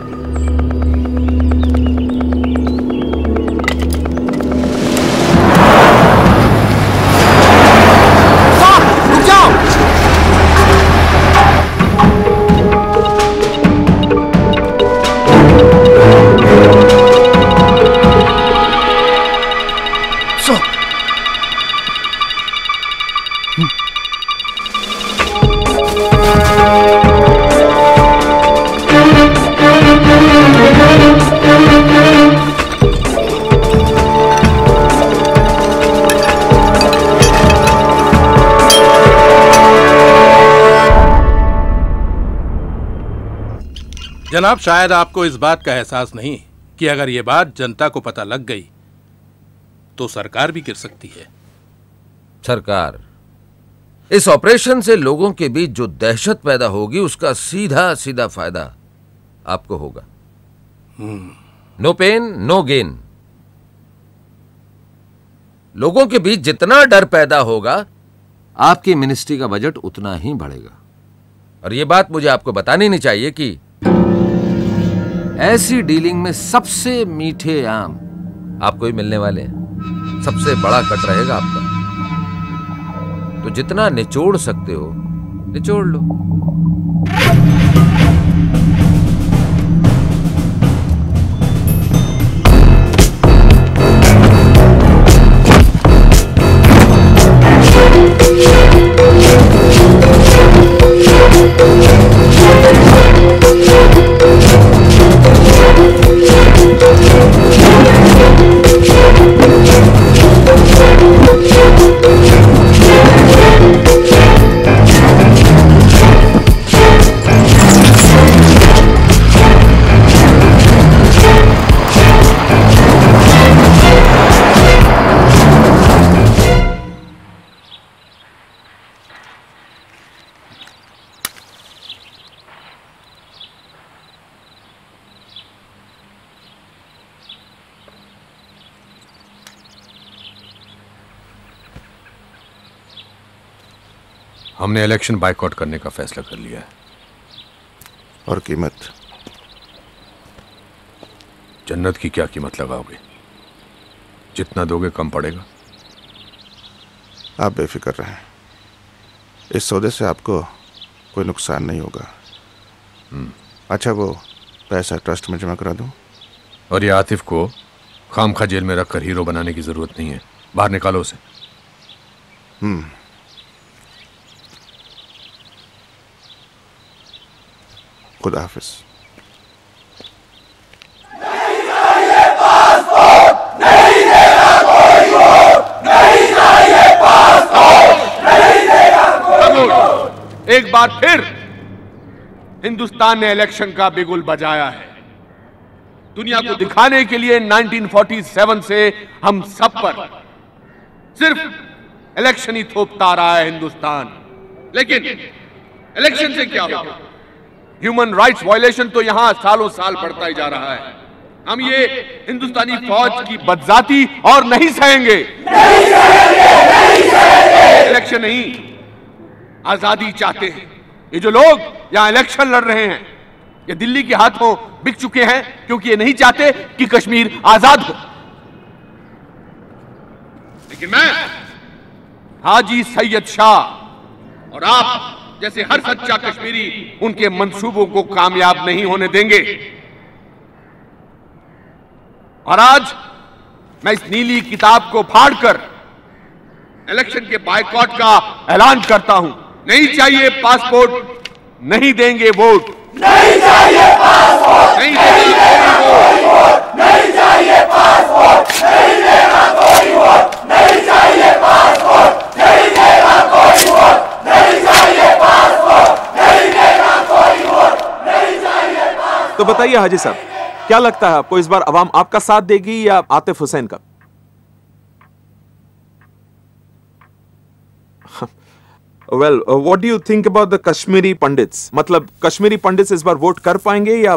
Speaker 1: जनाब, शायद आपको इस बात का एहसास नहीं कि अगर ये बात जनता को पता लग गई तो सरकार भी गिर सकती है।
Speaker 8: सरकार, इस ऑपरेशन से लोगों के बीच जो दहशत पैदा होगी उसका सीधा सीधा फायदा आपको होगा। No pain no gain. लोगों के बीच जितना डर पैदा होगा आपकी मिनिस्ट्री का बजट उतना ही बढ़ेगा। और यह बात मुझे आपको बतानी नहीं चाहिए कि ऐसी डीलिंग में सबसे मीठे आम आपको ही मिलने वाले हैं। सबसे बड़ा कट रहेगा आपका। तो जितना निचोड़ सकते हो निचोड़ लो।
Speaker 15: हमने इलेक्शन बायकॉट करने का फैसला कर लिया है।
Speaker 21: और कीमत?
Speaker 15: जन्नत की क्या कीमत लगाओगे? जितना दोगे कम पड़ेगा।
Speaker 21: आप बेफिक्र रहें, इस सौदे से आपको कोई नुकसान नहीं होगा। अच्छा, वो पैसा ट्रस्ट में जमा करा दूं?
Speaker 15: और ये आतिफ को खामखा जेल में रखकर हीरो बनाने की जरूरत नहीं है। बाहर निकालो उसे।
Speaker 21: खुदा हाफिज।
Speaker 5: एक बार फिर हिंदुस्तान ने इलेक्शन का बिगुल बजाया है। दुनिया को दिखाने के लिए 1947 से हम सब पर सिर्फ इलेक्शन ही थोपता रहा है हिंदुस्तान। लेकिन इलेक्शन से क्या होगा? ह्यूमन राइट्स वायलेशन तो यहां सालों साल बढ़ता ही जा रहा है। हम ये हिंदुस्तानी फौज की बदजाती और नहीं सहेंगे। इलेक्शन नहीं, आजादी चाहते हैं। ये जो लोग यहां इलेक्शन लड़ रहे हैं ये दिल्ली के हाथों बिक चुके हैं, क्योंकि ये नहीं चाहते कि कश्मीर आजाद हो। लेकिन मैं हाजी सैयद शाह और आप जैसे हर सच्चा कश्मीरी उनके मंसूबों को कामयाब नहीं होने देंगे। और आज मैं इस नीली किताब को फाड़कर इलेक्शन के बायकॉट का ऐलान करता हूं। नहीं चाहिए पासपोर्ट, नहीं देंगे वोट। नहीं चाहिए पासपोर्ट, नहीं देगा कोई वोट। नहीं चाहिए पासपोर्ट, नहीं देगा कोई वोट। नहीं चाहिए पासपोर्ट, नहीं देगा कोई वोट। नहीं चाहिए पासपोर्ट, नहीं देगा कोई वोट। नहीं चाहिए पासपोर्ट।
Speaker 16: तो बताइए हाजी साहब, क्या लगता है आपको, इस बार अवाम आपका साथ देगी या आतिफ हुसैन का? Well, what do you think about the Kashmiri pandits? मतलब कश्मीरी पंडित्स इस बार वोट कर पाएंगे या?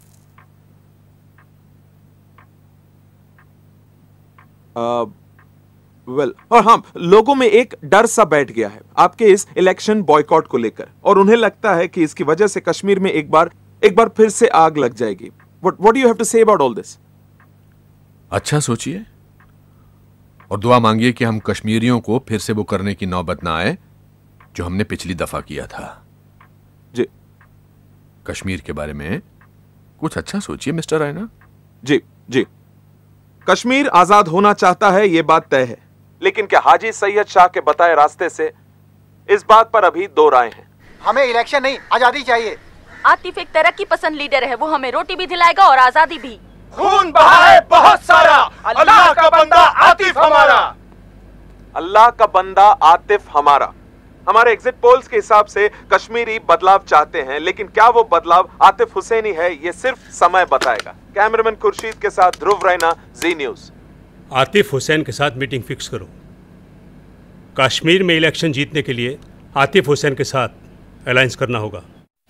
Speaker 16: वेल, और हाँ, लोगों में एक डर सा बैठ गया है आपके इस इलेक्शन बॉयकॉट को लेकर, और उन्हें लगता है कि इसकी वजह से कश्मीर में एक बार फिर से आग लग जाएगी। What do you have to say about all this?
Speaker 15: अच्छा सोचिए और दुआ मांगिए कि हम कश्मीरियों को फिर से वो करने की नौबत ना आए जो हमने पिछली दफा किया था।
Speaker 16: जी।
Speaker 15: कश्मीर के बारे में कुछ अच्छा सोचिए मिस्टर रैना।
Speaker 16: जी जी, कश्मीर आजाद होना चाहता है, यह बात तय है, लेकिन क्या हाजी सैयद शाह के बताए रास्ते से? इस बात पर अभी दो राय हैं।
Speaker 7: हमें इलेक्शन नहीं, आजादी चाहिए।
Speaker 18: आतिफ एक तरक्की पसंद लीडर है, वो हमें रोटी भी दिलाएगा और आजादी भी।
Speaker 6: खून बहा है बहुत सारा, अल्लाह का बंदा आतिफ हमारा।
Speaker 16: अल्लाह का बंदा आतिफ हमारा। हमारे एग्जिट पोल्स के हिसाब से कश्मीरी बदलाव चाहते हैं, लेकिन क्या वो बदलाव आतिफ हुसैनी है, ये सिर्फ समय बताएगा। कैमरामैन खुर्शीद के साथ ध्रुव रैना, जी न्यूज।
Speaker 19: आतिफ हुसैन के साथ मीटिंग फिक्स करो। कश्मीर में इलेक्शन जीतने के लिए आतिफ हुसैन के साथ अलायंस करना होगा।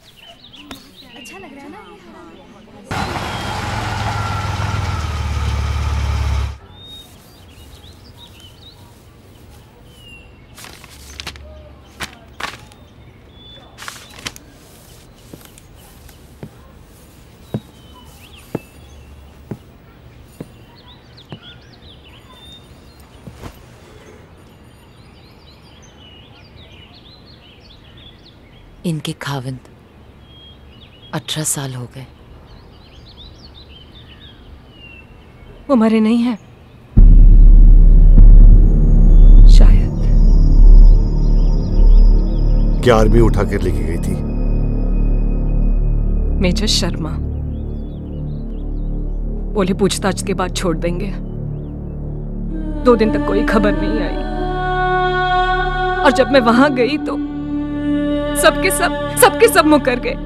Speaker 13: इनके खाविंद 18 साल हो गए।
Speaker 23: वो मरे नहीं हैं।
Speaker 4: क्या आर्मी उठा कर लेके गई थी?
Speaker 23: मेजर शर्मा बोले पूछताछ के बाद छोड़ देंगे। 2 दिन तक कोई खबर नहीं आई, और जब मैं वहां गई तो सबके सब मुकर गए।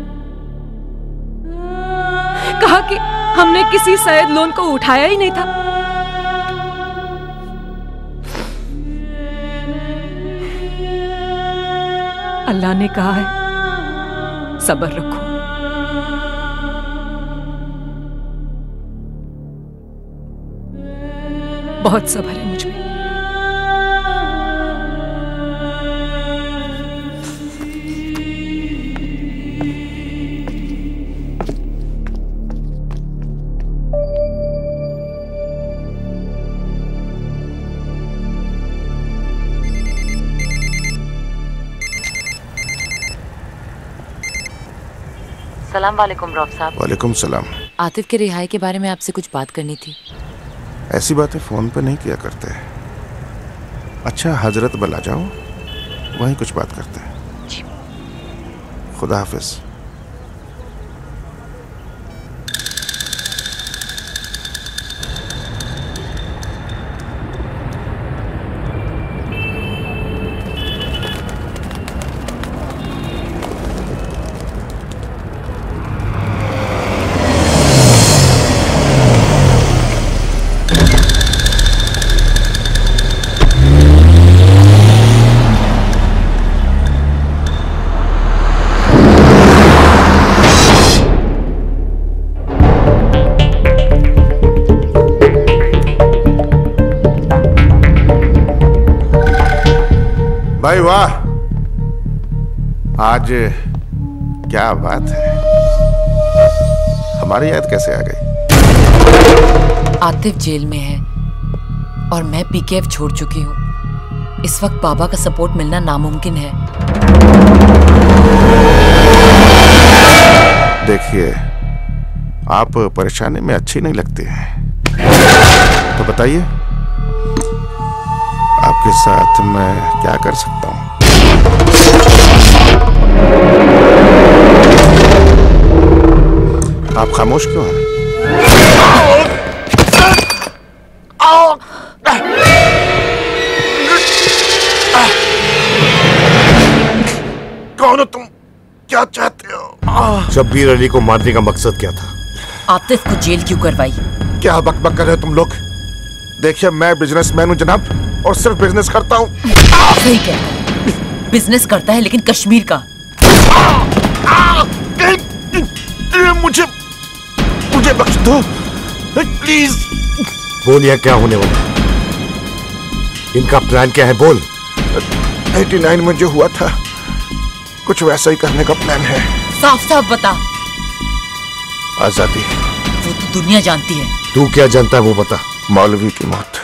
Speaker 23: कहा कि हमने किसी सैयद लोन को उठाया ही नहीं था। अल्लाह ने कहा है सब्र रखो। बहुत सब्र है मुझ में।
Speaker 13: सलाम वालेकुम रौफ साहब।
Speaker 20: वालेकुम सलाम।
Speaker 13: आतिफ के रिहाई के बारे में आपसे कुछ बात करनी थी।
Speaker 20: ऐसी बातें फोन पे नहीं किया करते। अच्छा हजरत बल आ जाओ, वहीं कुछ बात करते हैं।
Speaker 13: जी।
Speaker 20: खुदा हाफिज। भाई वाह, आज क्या बात है। हमारी याद कैसे आ गई?
Speaker 13: आतिफ जेल में है और मैं पीकेएफ छोड़ चुकी हूँ। इस वक्त बाबा का सपोर्ट मिलना नामुमकिन है।
Speaker 20: देखिए, आप परेशानी में अच्छी नहीं लगती हैं, तो बताइए आपके साथ मैं क्या कर सकता हूं? आप खामोश क्यों हैं? कौन हो तुम? क्या चाहते हो?
Speaker 4: शब्बीर अली को मारने का मकसद क्या था?
Speaker 13: आतिफ को जेल क्यों करवाई?
Speaker 20: क्या बकबक कर रहे हो तुम लोग? देखिए मैं बिजनेसमैन हूँ जनाब, और सिर्फ बिजनेस करता हूँ।
Speaker 13: सही कहता है, बिजनेस करता है लेकिन कश्मीर का।
Speaker 20: मुझे बख्श दो प्लीज।
Speaker 4: बोल यह क्या होने वाला? इनका प्लान क्या है? बोल।
Speaker 20: 89 में जो हुआ था कुछ वैसा ही करने का प्लान है।
Speaker 13: साफ साफ बता।
Speaker 20: आजादी।
Speaker 13: वो तो दुनिया जानती है।
Speaker 4: तू क्या जानता है वो बता।
Speaker 20: मौलवी की मौत।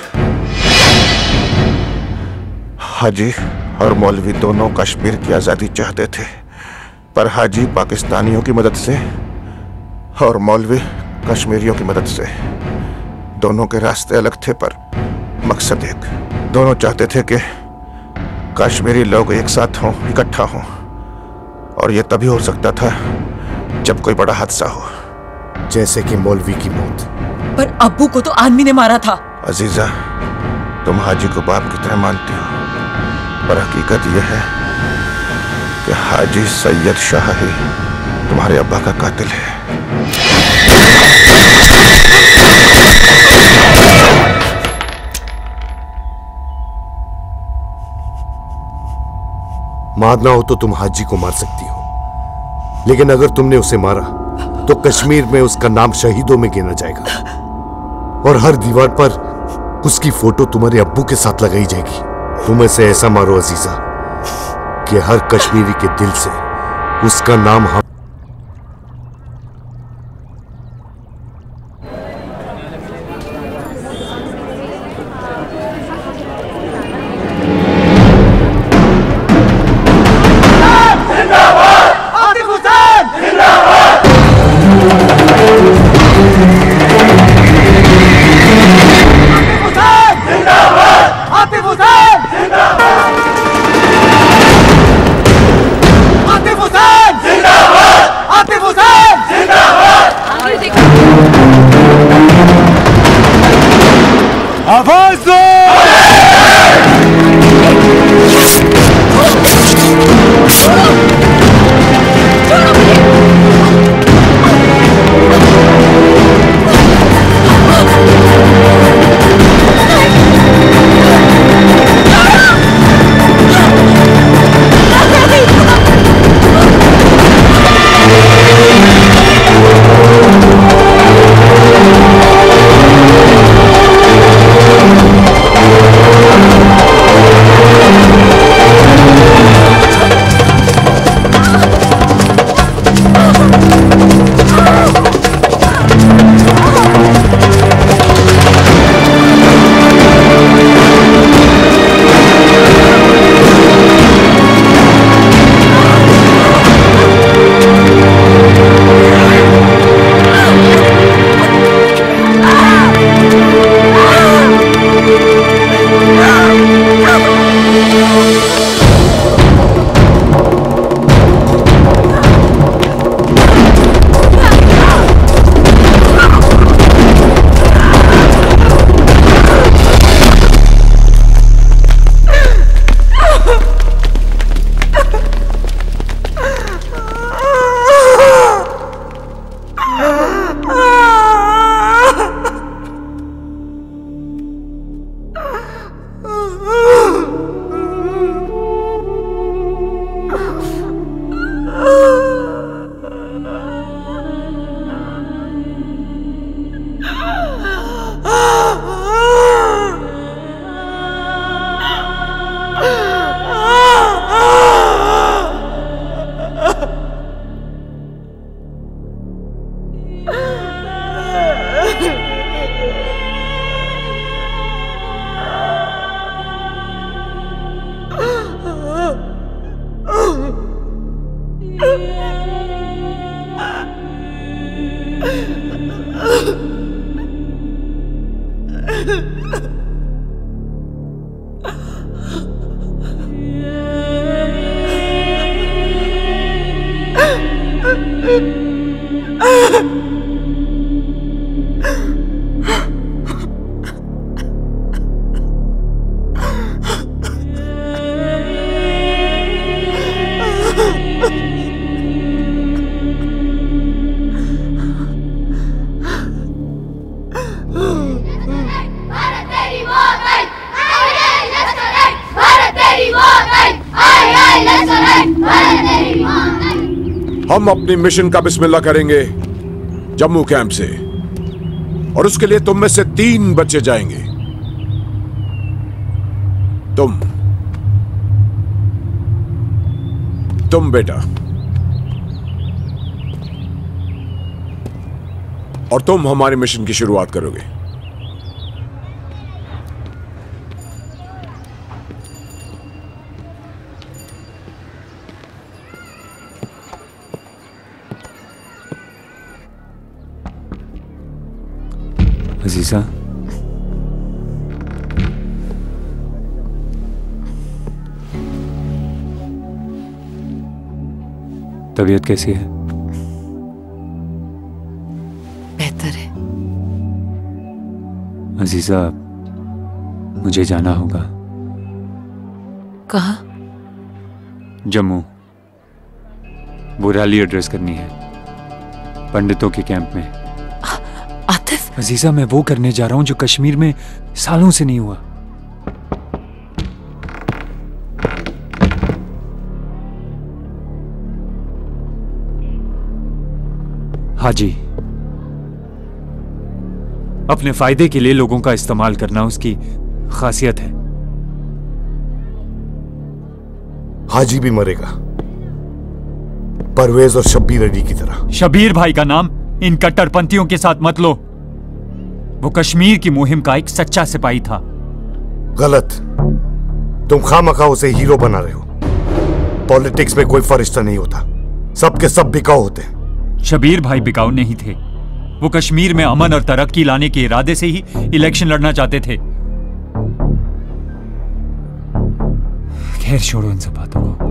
Speaker 20: हाजी और मौलवी दोनों कश्मीर की आजादी चाहते थे, पर हाजी पाकिस्तानियों की मदद से और मौलवी कश्मीरियों की मदद से। दोनों के रास्ते अलग थे पर मकसद एक। दोनों चाहते थे कि कश्मीरी लोग एक साथ हों, इकट्ठा हों, और यह तभी हो सकता था जब कोई बड़ा हादसा हो,
Speaker 4: जैसे कि मौलवी की मौत।
Speaker 13: पर अब्बू को तो आदमी ने मारा था।
Speaker 20: अजीजा, तुम हाजी को बाप की तरह मानती हो, पर हकीकत यह है कि हाजी सैयद शाह ही तुम्हारे अब्बा का कातिल है।
Speaker 4: मारना हो तो तुम हाजी को मार सकती हो, लेकिन अगर तुमने उसे मारा तो कश्मीर में उसका नाम शहीदों में गिना जाएगा, और हर दीवार पर उसकी फोटो तुम्हारे अब्बू के साथ लगाई जाएगी। तुम इसे ऐसा मारो अजीजा कि हर कश्मीरी के दिल से उसका नाम हम
Speaker 10: जिंदाबाद।
Speaker 2: हम अपनी मिशन का बिस्मिल्लाह करेंगे जम्मू कैंप से, और उसके लिए तुम में से 3 बच्चे जाएंगे। तुम बेटा, और तुम हमारे मिशन की शुरुआत करोगे।
Speaker 22: अजीजा, तबीयत कैसी है?
Speaker 13: बेहतर है।
Speaker 22: अजीजा, मुझे जाना होगा।
Speaker 13: कहाँ?
Speaker 22: जम्मू। वो रैली एड्रेस करनी है पंडितों के कैंप में।
Speaker 13: आतिफ?
Speaker 22: अजीजा, मैं वो करने जा रहा हूं जो कश्मीर में सालों से नहीं हुआ। हाजी, अपने फायदे के लिए लोगों का इस्तेमाल करना उसकी खासियत है।
Speaker 20: हाजी भी मरेगा, परवेज और शब्बीर अली की तरह।
Speaker 22: शबीर भाई का नाम इन कट्टरपंथियों के साथ मत लो। वो कश्मीर की मुहिम का एक सच्चा सिपाही था।
Speaker 20: गलत। तुम खामखा उसे हीरो बना रहे हो। पॉलिटिक्स में कोई फरिश्ता नहीं होता, सबके सब बिकाऊ होते हैं।
Speaker 22: शबीर भाई बिकाऊ नहीं थे। वो कश्मीर में अमन और तरक्की लाने के इरादे से ही इलेक्शन लड़ना चाहते थे। खैर छोड़ो इन सब बातों को।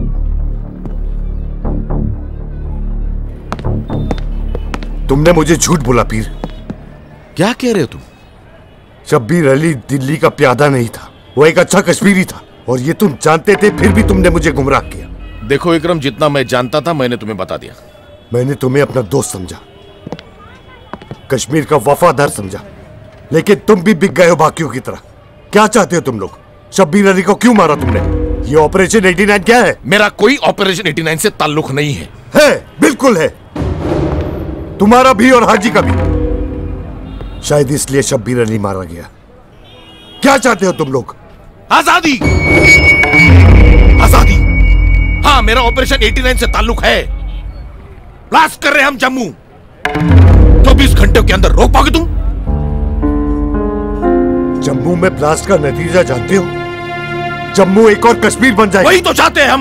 Speaker 20: तुमने मुझे झूठ बोला पीर।
Speaker 4: क्या कह रहे हो तुम?
Speaker 20: शब्बीर अली दिल्ली का प्यादा नहीं था, वो एक अच्छा कश्मीरी था, और ये तुम जानते थे, फिर भी तुमने मुझे गुमराह किया।
Speaker 4: देखो विक्रम, जितना मैं जानता था मैंने तुम्हें बता दिया।
Speaker 20: मैंने तुम्हें अपना दोस्त समझा, कश्मीर का वफादार समझा, लेकिन तुम भी बिक गए हो बाकियों की तरह। क्या चाहते हो तुम लोग? शब्बीर अली को क्यों मारा तुमने? ये ऑपरेशन 89 क्या है?
Speaker 4: मेरा कोई ऑपरेशन 89 से ताल्लुक नहीं है।
Speaker 20: है, बिल्कुल है, तुम्हारा भी और हाजी का भी। शायद इसलिए शब्बीर अली मारा गया। क्या चाहते हो तुम लोग?
Speaker 4: आजादी। आजादी। हाँ, मेरा ऑपरेशन 89 से ताल्लुक है। ब्लास्ट कर रहे हम जम्मू, 24 घंटों के अंदर रोक पाओगे तुम?
Speaker 20: जम्मू में ब्लास्ट का नतीजा जानते हो? जम्मू एक और कश्मीर बन जाएगा।
Speaker 4: वही तो चाहते हैं हम,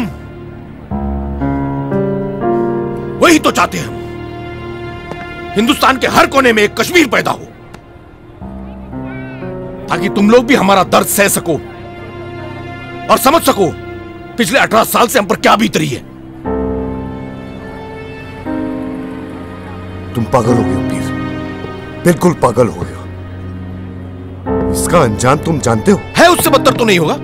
Speaker 4: वही तो चाहते हैं हम। हिंदुस्तान के हर कोने में एक कश्मीर पैदा हो, ताकि तुम लोग भी हमारा दर्द सह सको और समझ सको पिछले 18 साल से हम पर क्या बीत रही है।
Speaker 20: तुम पागल हो गए हो पीर, बिल्कुल पागल हो गए हो। इसका अंजाम तुम जानते हो?
Speaker 4: है, उससे बदतर तो नहीं होगा।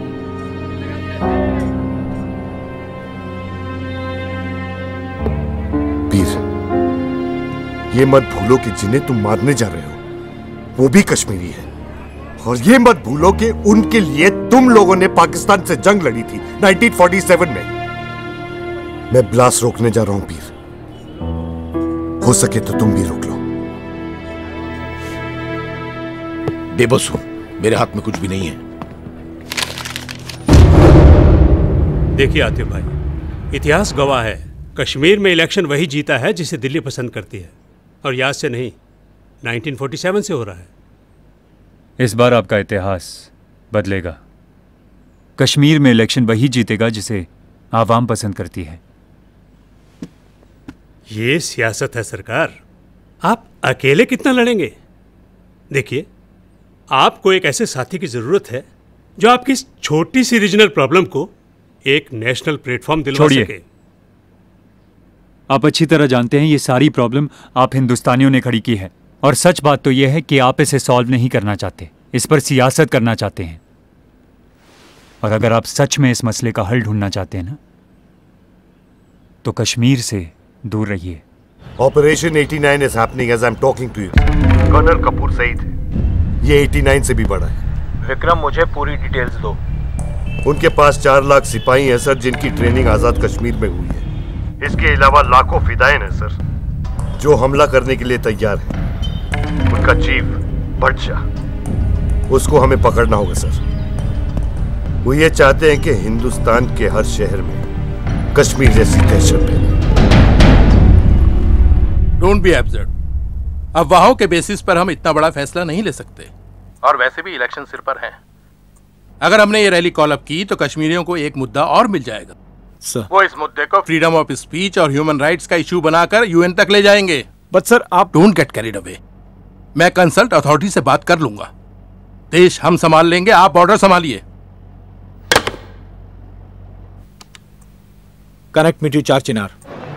Speaker 20: पीर, ये मत भूलो कि जिन्हें तुम मारने जा रहे हो वो भी कश्मीरी है, और ये मत भूलो कि उनके लिए तुम लोगों ने पाकिस्तान से जंग लड़ी थी 1947 में। मैं ब्लास्ट रोकने जा रहा हूं पीर, हो सके तो तुम भी रोक लो।
Speaker 4: बेबस हूं, मेरे हाथ में कुछ भी नहीं है।
Speaker 19: देखिए आतिफ भाई, इतिहास गवाह है, कश्मीर में इलेक्शन वही जीता है जिसे दिल्ली पसंद करती है, और याद से नहीं 1947 से हो रहा है।
Speaker 22: इस बार आपका इतिहास बदलेगा। कश्मीर में इलेक्शन वही जीतेगा जिसे आवाम पसंद करती है।
Speaker 19: ये सियासत है सरकार, आप अकेले कितना लड़ेंगे? देखिए, आपको एक ऐसे साथी की जरूरत है जो आपकी इस छोटी सी रीजनल प्रॉब्लम को एक नेशनल प्लेटफॉर्म दिलवा सके।
Speaker 22: आप अच्छी तरह जानते हैं ये सारी प्रॉब्लम आप हिंदुस्तानियों ने खड़ी की है, और सच बात तो यह है कि आप इसे सॉल्व नहीं करना चाहते, इस पर सियासत करना चाहते हैं। और अगर आप सच में इस मसले का हल ढूंढना चाहते हैं ना, तो कश्मीर से दूर रहिए।
Speaker 20: Operation 89 is happening as I am talking to you. Colonel Kapoor सही थे, ये 89 से भी बड़ा है।
Speaker 7: विक्रम, मुझे पूरी डिटेल्स दो।
Speaker 20: उनके पास 4 लाख सिपाही हैं सर, जिनकी ट्रेनिंग आजाद कश्मीर में हुई है।
Speaker 4: इसके अलावा लाखों फिदायन हैं सर, जो हमला करने के लिए तैयार है। उनका चीफ बादशाह, उसको हमें पकड़ना होगा सर। वो ये चाहते हैं कि हिंदुस्तान के हर शहर में कश्मीर जैसी दहशत फैले।
Speaker 1: Don't be absurd. अफवाहों के बेसिस पर हम इतना बड़ा फैसला नहीं ले सकते, और वैसे भी इलेक्शन सिर पर हैं। अगर हमने ये रैली कॉल अप की तो कश्मीरियों को एक मुद्दा और मिल जाएगा
Speaker 9: सर।
Speaker 1: वो इस मुद्दे को फ्रीडम ऑफ स्पीच और ह्यूमन राइट्स का इशू बनाकर यूएन तक ले जाएंगे।
Speaker 9: बट सर आप
Speaker 1: डोंट गेट कैरिड अवे। मैं कंसल्ट अथॉरिटी से बात कर लूंगा। देश हम संभाल लेंगे, आप बॉर्डर संभालिए।
Speaker 9: Connect me to Char Chinar.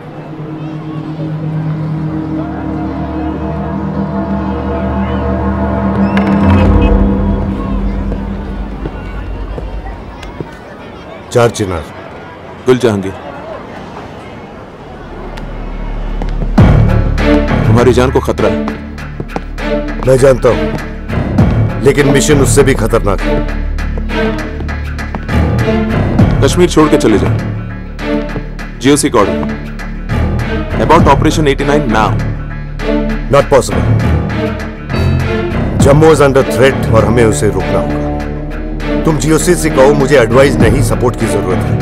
Speaker 4: चार चिनार।
Speaker 16: गुल जहांगीर, तुम्हारी जान को खतरा है।
Speaker 4: मैं जानता हूं, लेकिन मिशन उससे भी खतरनाक है।
Speaker 16: कश्मीर छोड़ के चले जाओ। जीओसी का order about operation 89 now.
Speaker 4: Not possible. Jammu is under threat और हमें उसे रोकना होगा। तुम जीओसी से कहो मुझे एडवाइस नहीं, सपोर्ट की जरूरत है।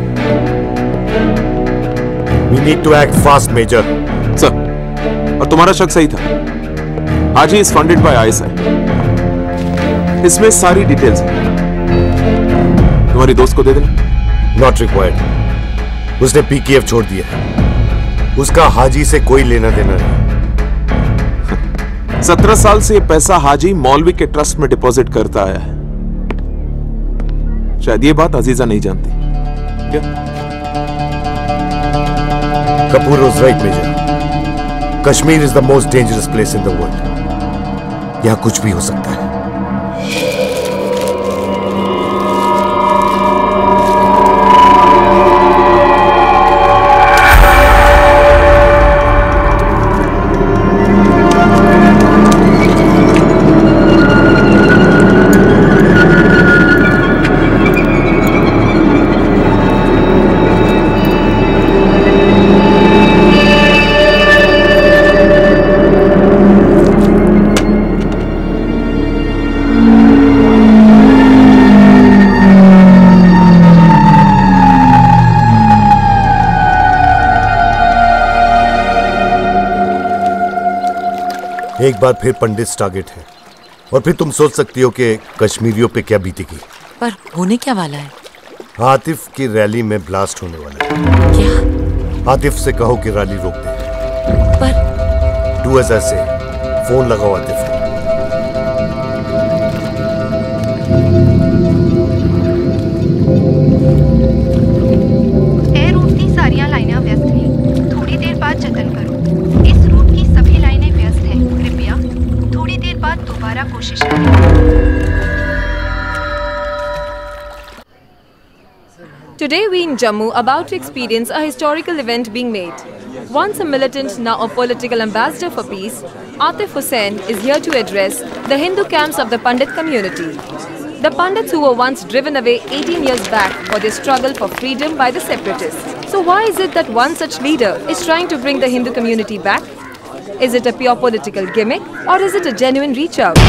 Speaker 4: We need to act fast, major.
Speaker 16: Sir, और तुम्हारा शक सही था। Haji is funded by ISI. इसमें सारी डिटेल्स हैं। तुम्हारी दोस्त को दे देना।
Speaker 4: Not required. उसने पीकेएफ छोड़ दिया है। उसका हाजी से कोई लेना देना नहीं।
Speaker 16: 17 साल से ये पैसा हाजी मौलवी के ट्रस्ट में डिपॉजिट करता आया है। शायद ये बात अजीजा नहीं जानती। क्या?
Speaker 4: Kapoor was right, major. Kashmir is the most dangerous place in the world. यहां कुछ भी हो सकता है। एक बार फिर पंडित टारगेट है, और फिर तुम सोच सकती हो कि कश्मीरियों पे क्या बीतेगी।
Speaker 13: पर होने क्या वाला है?
Speaker 4: आतिफ की रैली में ब्लास्ट होने वाला है।
Speaker 13: क्या?
Speaker 4: आतिफ से कहो कि रैली रोक दे।
Speaker 13: पर
Speaker 4: डू एज आई से। फोन लगाओ आतिफ को।
Speaker 10: ए रूट की सारियां लाइनें व्यस्त हैं। थोड़ी देर बाद जतन करो। इस रूट की सभी लाइनें व्यस्त हैं। कृपया थोड़ी देर बाद दोबारा कोशिश करें।
Speaker 23: Today we in Jammu about to experience a historical event being made. Once a militant, now a political ambassador for peace, Atif Hussain is here to address the Hindu camps of the Pandit community. The Pandits who were once driven away 18 years back for their struggle for freedom by the separatists. So why is it that one such leader is trying to bring the Hindu community back? Is it a pure political gimmick or is it a genuine reach out?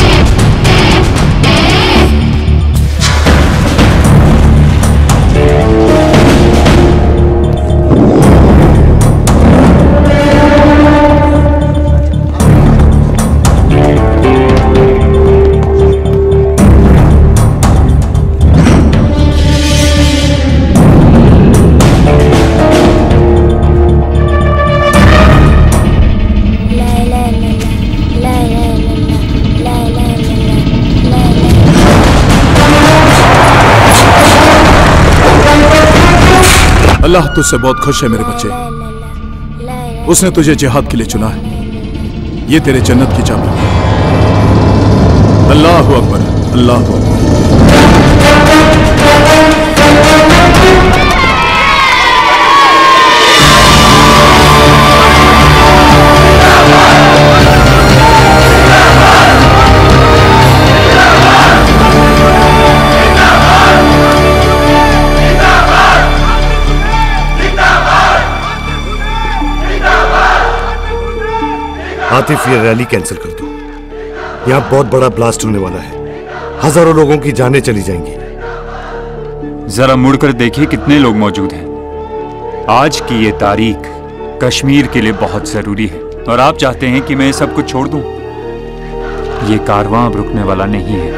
Speaker 14: अल्लाह तुझसे बहुत खुश है मेरे बच्चे। उसने तुझे जिहाद के लिए चुना है। ये तेरे जन्नत की चाबी है। अल्लाहु अकबर, अल्लाहु अकबर।
Speaker 4: आतिफ, ये रैली कैंसिल कर दो। यहां बहुत बड़ा ब्लास्ट होने वाला है, हजारों लोगों की जानें चली जाएंगी।
Speaker 22: जरा मुड़कर देखिए कितने लोग मौजूद हैं। आज की ये तारीख कश्मीर के लिए बहुत जरूरी है और आप चाहते हैं कि मैं सब कुछ छोड़ दूं। ये कारवां अब रुकने वाला नहीं है।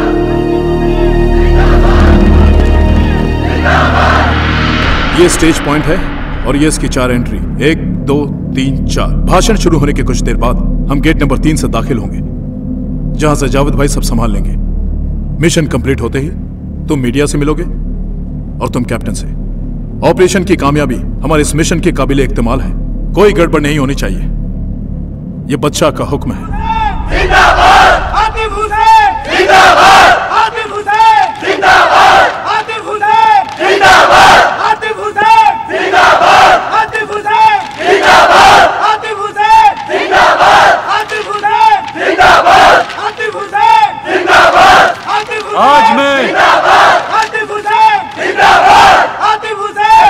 Speaker 14: ये स्टेज पॉइंट है और ये इसकी 4 एंट्री, 1 2 3 4। भाषण शुरू होने के कुछ देर बाद हम गेट नंबर 3 से दाखिल होंगे, जहां से जावेद भाई सब संभाल लेंगे। मिशन कंप्लीट होते ही तुम मीडिया से मिलोगे और तुम कैप्टन से। ऑपरेशन की कामयाबी हमारे इस मिशन की काबिले इख्तिमाल है, कोई गड़बड़ नहीं होनी चाहिए। यह बादशाह का हुक्म है।
Speaker 11: जिंदाबाद आतिफ हुसैन, जिंदाबाद आतिफ हुसैन, जिंदाबाद आतिफ हुसैन, जिंदाबाद आतिफ हुसैन, जिंदाबाद आतिफ हुसैन, जिंदाबाद आतिफ हुसैन, जिंदाबाद आतिफ हुसैन, जिंदाबाद आतिफ हुसैन, जिंदाबाद आतिफ हुसैन।
Speaker 22: आज मैं
Speaker 11: जिंदाबाद आतिफ हुसैन, जिंदाबाद आतिफ हुसैन।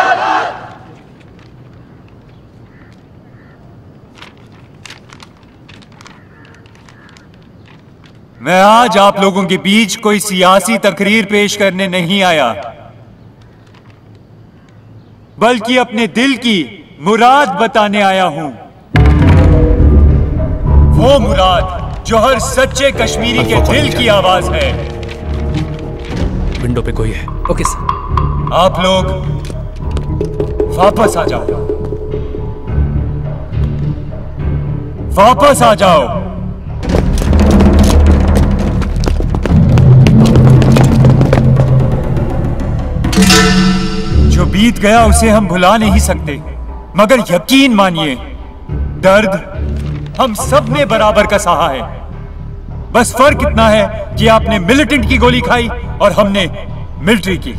Speaker 22: मैं आज आप लोगों के बीच कोई सियासी तकरीर पेश करने नहीं आया, बल्कि अपने दिल की मुराद बताने आया हूं। वो मुराद जो हर सच्चे कश्मीरी के दिल की आवाज है।
Speaker 7: विंडो पे कोई है। Okay sir.
Speaker 22: आप लोग वापस आ जाओ, वापस आ जाओ। जो बीत गया उसे हम भुला नहीं सकते, मगर यकीन मानिए दर्द हम सब ने बराबर का सहा है। बस फर्क इतना है कि आपने मिलिटेंट की गोली खाई और हमने मिलिट्री की।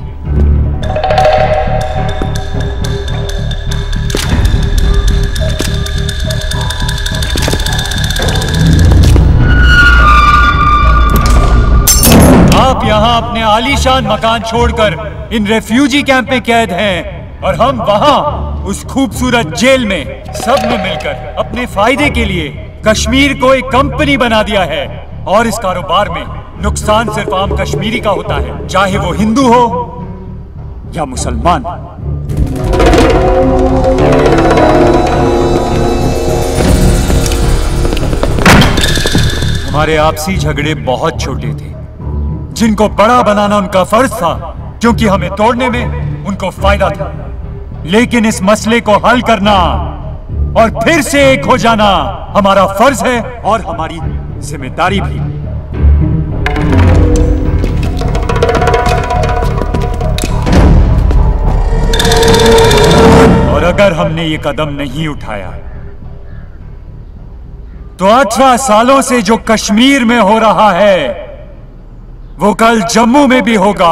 Speaker 22: आप यहां अपने आलीशान मकान छोड़कर इन रेफ्यूजी कैंप में कैद हैं और हम वहां उस खूबसूरत जेल में सब ने मिलकर अपने फायदे के लिए कश्मीर को एक कंपनी बना दिया है। और इस कारोबार में नुकसान सिर्फ आम कश्मीरी का होता है, चाहे वो हिंदू हो या मुसलमान। हमारे आपसी झगड़े बहुत छोटे थे, जिनको बड़ा बनाना उनका फर्ज था, क्योंकि हमें तोड़ने में उनको फायदा था। लेकिन इस मसले को हल करना और फिर से एक हो जाना हमारा फर्ज है और हमारी जिम्मेदारी भी। और अगर हमने ये कदम नहीं उठाया तो 18 सालों से जो कश्मीर में हो रहा है वो कल जम्मू में भी होगा।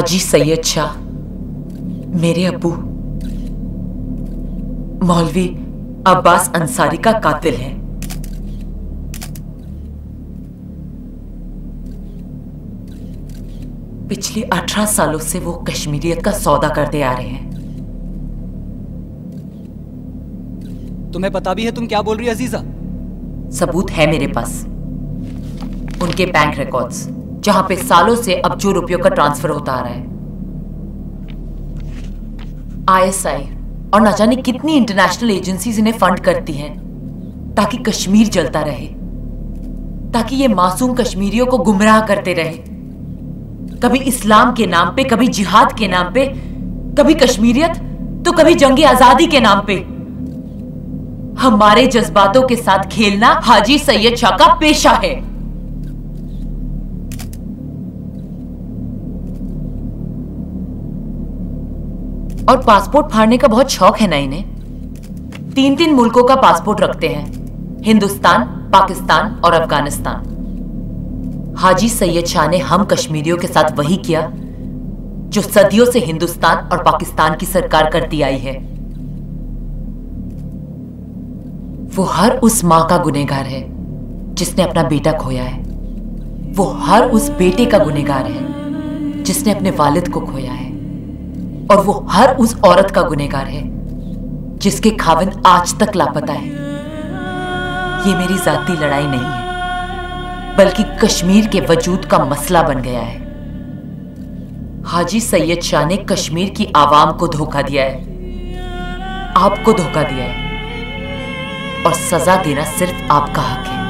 Speaker 13: हाजी सैयद शाह मेरे अब्बू मौलवी अब्बास अंसारी का कातिल है। पिछले 18 सालों से वो कश्मीरियत का सौदा करते आ रहे हैं।
Speaker 3: तुम्हें पता भी है तुम क्या बोल रही है अजीजा?
Speaker 13: सबूत है मेरे पास, उनके बैंक रिकॉर्ड्स जहां पे सालों से अब्जों रुपयों का ट्रांसफर होता आ रहा है। आईएसआई और न जाने कितनी इंटरनेशनल एजेंसीज इन्हें फंड करती हैं ताकि कश्मीर जलता रहे, ताकि ये मासूम कश्मीरियों को गुमराह करते रहे, कभी इस्लाम के नाम पे, कभी जिहाद के नाम पे, कभी कश्मीरियत तो कभी जंगे आजादी के नाम पे। हमारे जज्बातों के साथ खेलना हाजी सैयद शाह का पेशा है। और पासपोर्ट फाड़ने का बहुत शौक है ना इन्हें। 3-3 मुल्कों का पासपोर्ट रखते हैं, हिंदुस्तान, पाकिस्तान और अफगानिस्तान। हाजी सैयद शाह ने हम कश्मीरियों के साथ वही किया जो सदियों से हिंदुस्तान और पाकिस्तान की सरकार करती आई है। वो हर उस मां का गुनहगार है जिसने अपना बेटा खोया है। वो हर उस बेटे का गुनहगार है जिसने अपने वालिद को खोया है। और वो हर उस औरत का गुनहगार है जिसके खाविंद आज तक लापता है। ये मेरी जाती लड़ाई नहीं है, बल्कि कश्मीर के वजूद का मसला बन गया है। हाजी सैयद शाह ने कश्मीर की आवाम को धोखा दिया है, आपको धोखा दिया है, और सजा देना सिर्फ आपका हक है।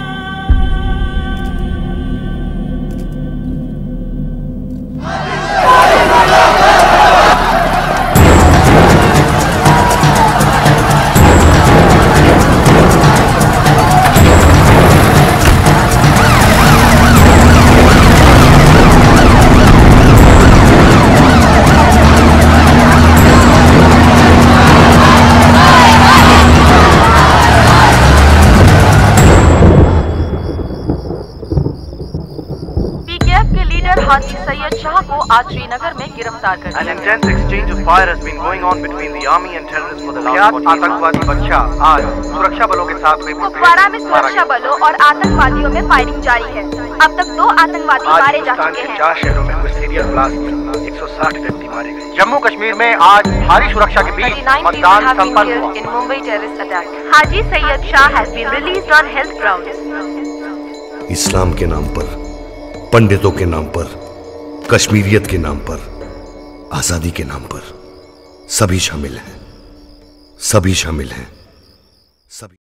Speaker 18: हाजी सैयद शाह को आज श्रीनगर में गिरफ्तार कर
Speaker 12: An intense exchange of fire has been going on between the army and terrorists for the last 40 days. आतंकवादी बच्चा आज सुरक्षा बलों के साथ हुई
Speaker 18: कुपवाड़ा में सुरक्षा बलों और आतंकवादियों में फायरिंग जारी है। अब तक 2 आतंकवादी मारे जा चुके हैं। 4 शहरों में हुए सीरियल ब्लास्ट में 160 व्यक्ति मारे गए। जम्मू कश्मीर में आज भारी सुरक्षा के बीच मतदान संपन्न हुआ। In Mumbai terrorist attack, Haji Sayyid Shah has been released on health grounds.
Speaker 4: इस्लाम के नाम पर, पंडितों के नाम पर, कश्मीरियत के नाम पर, आजादी के नाम पर सभी शामिल हैं, सभी शामिल हैं, सभी।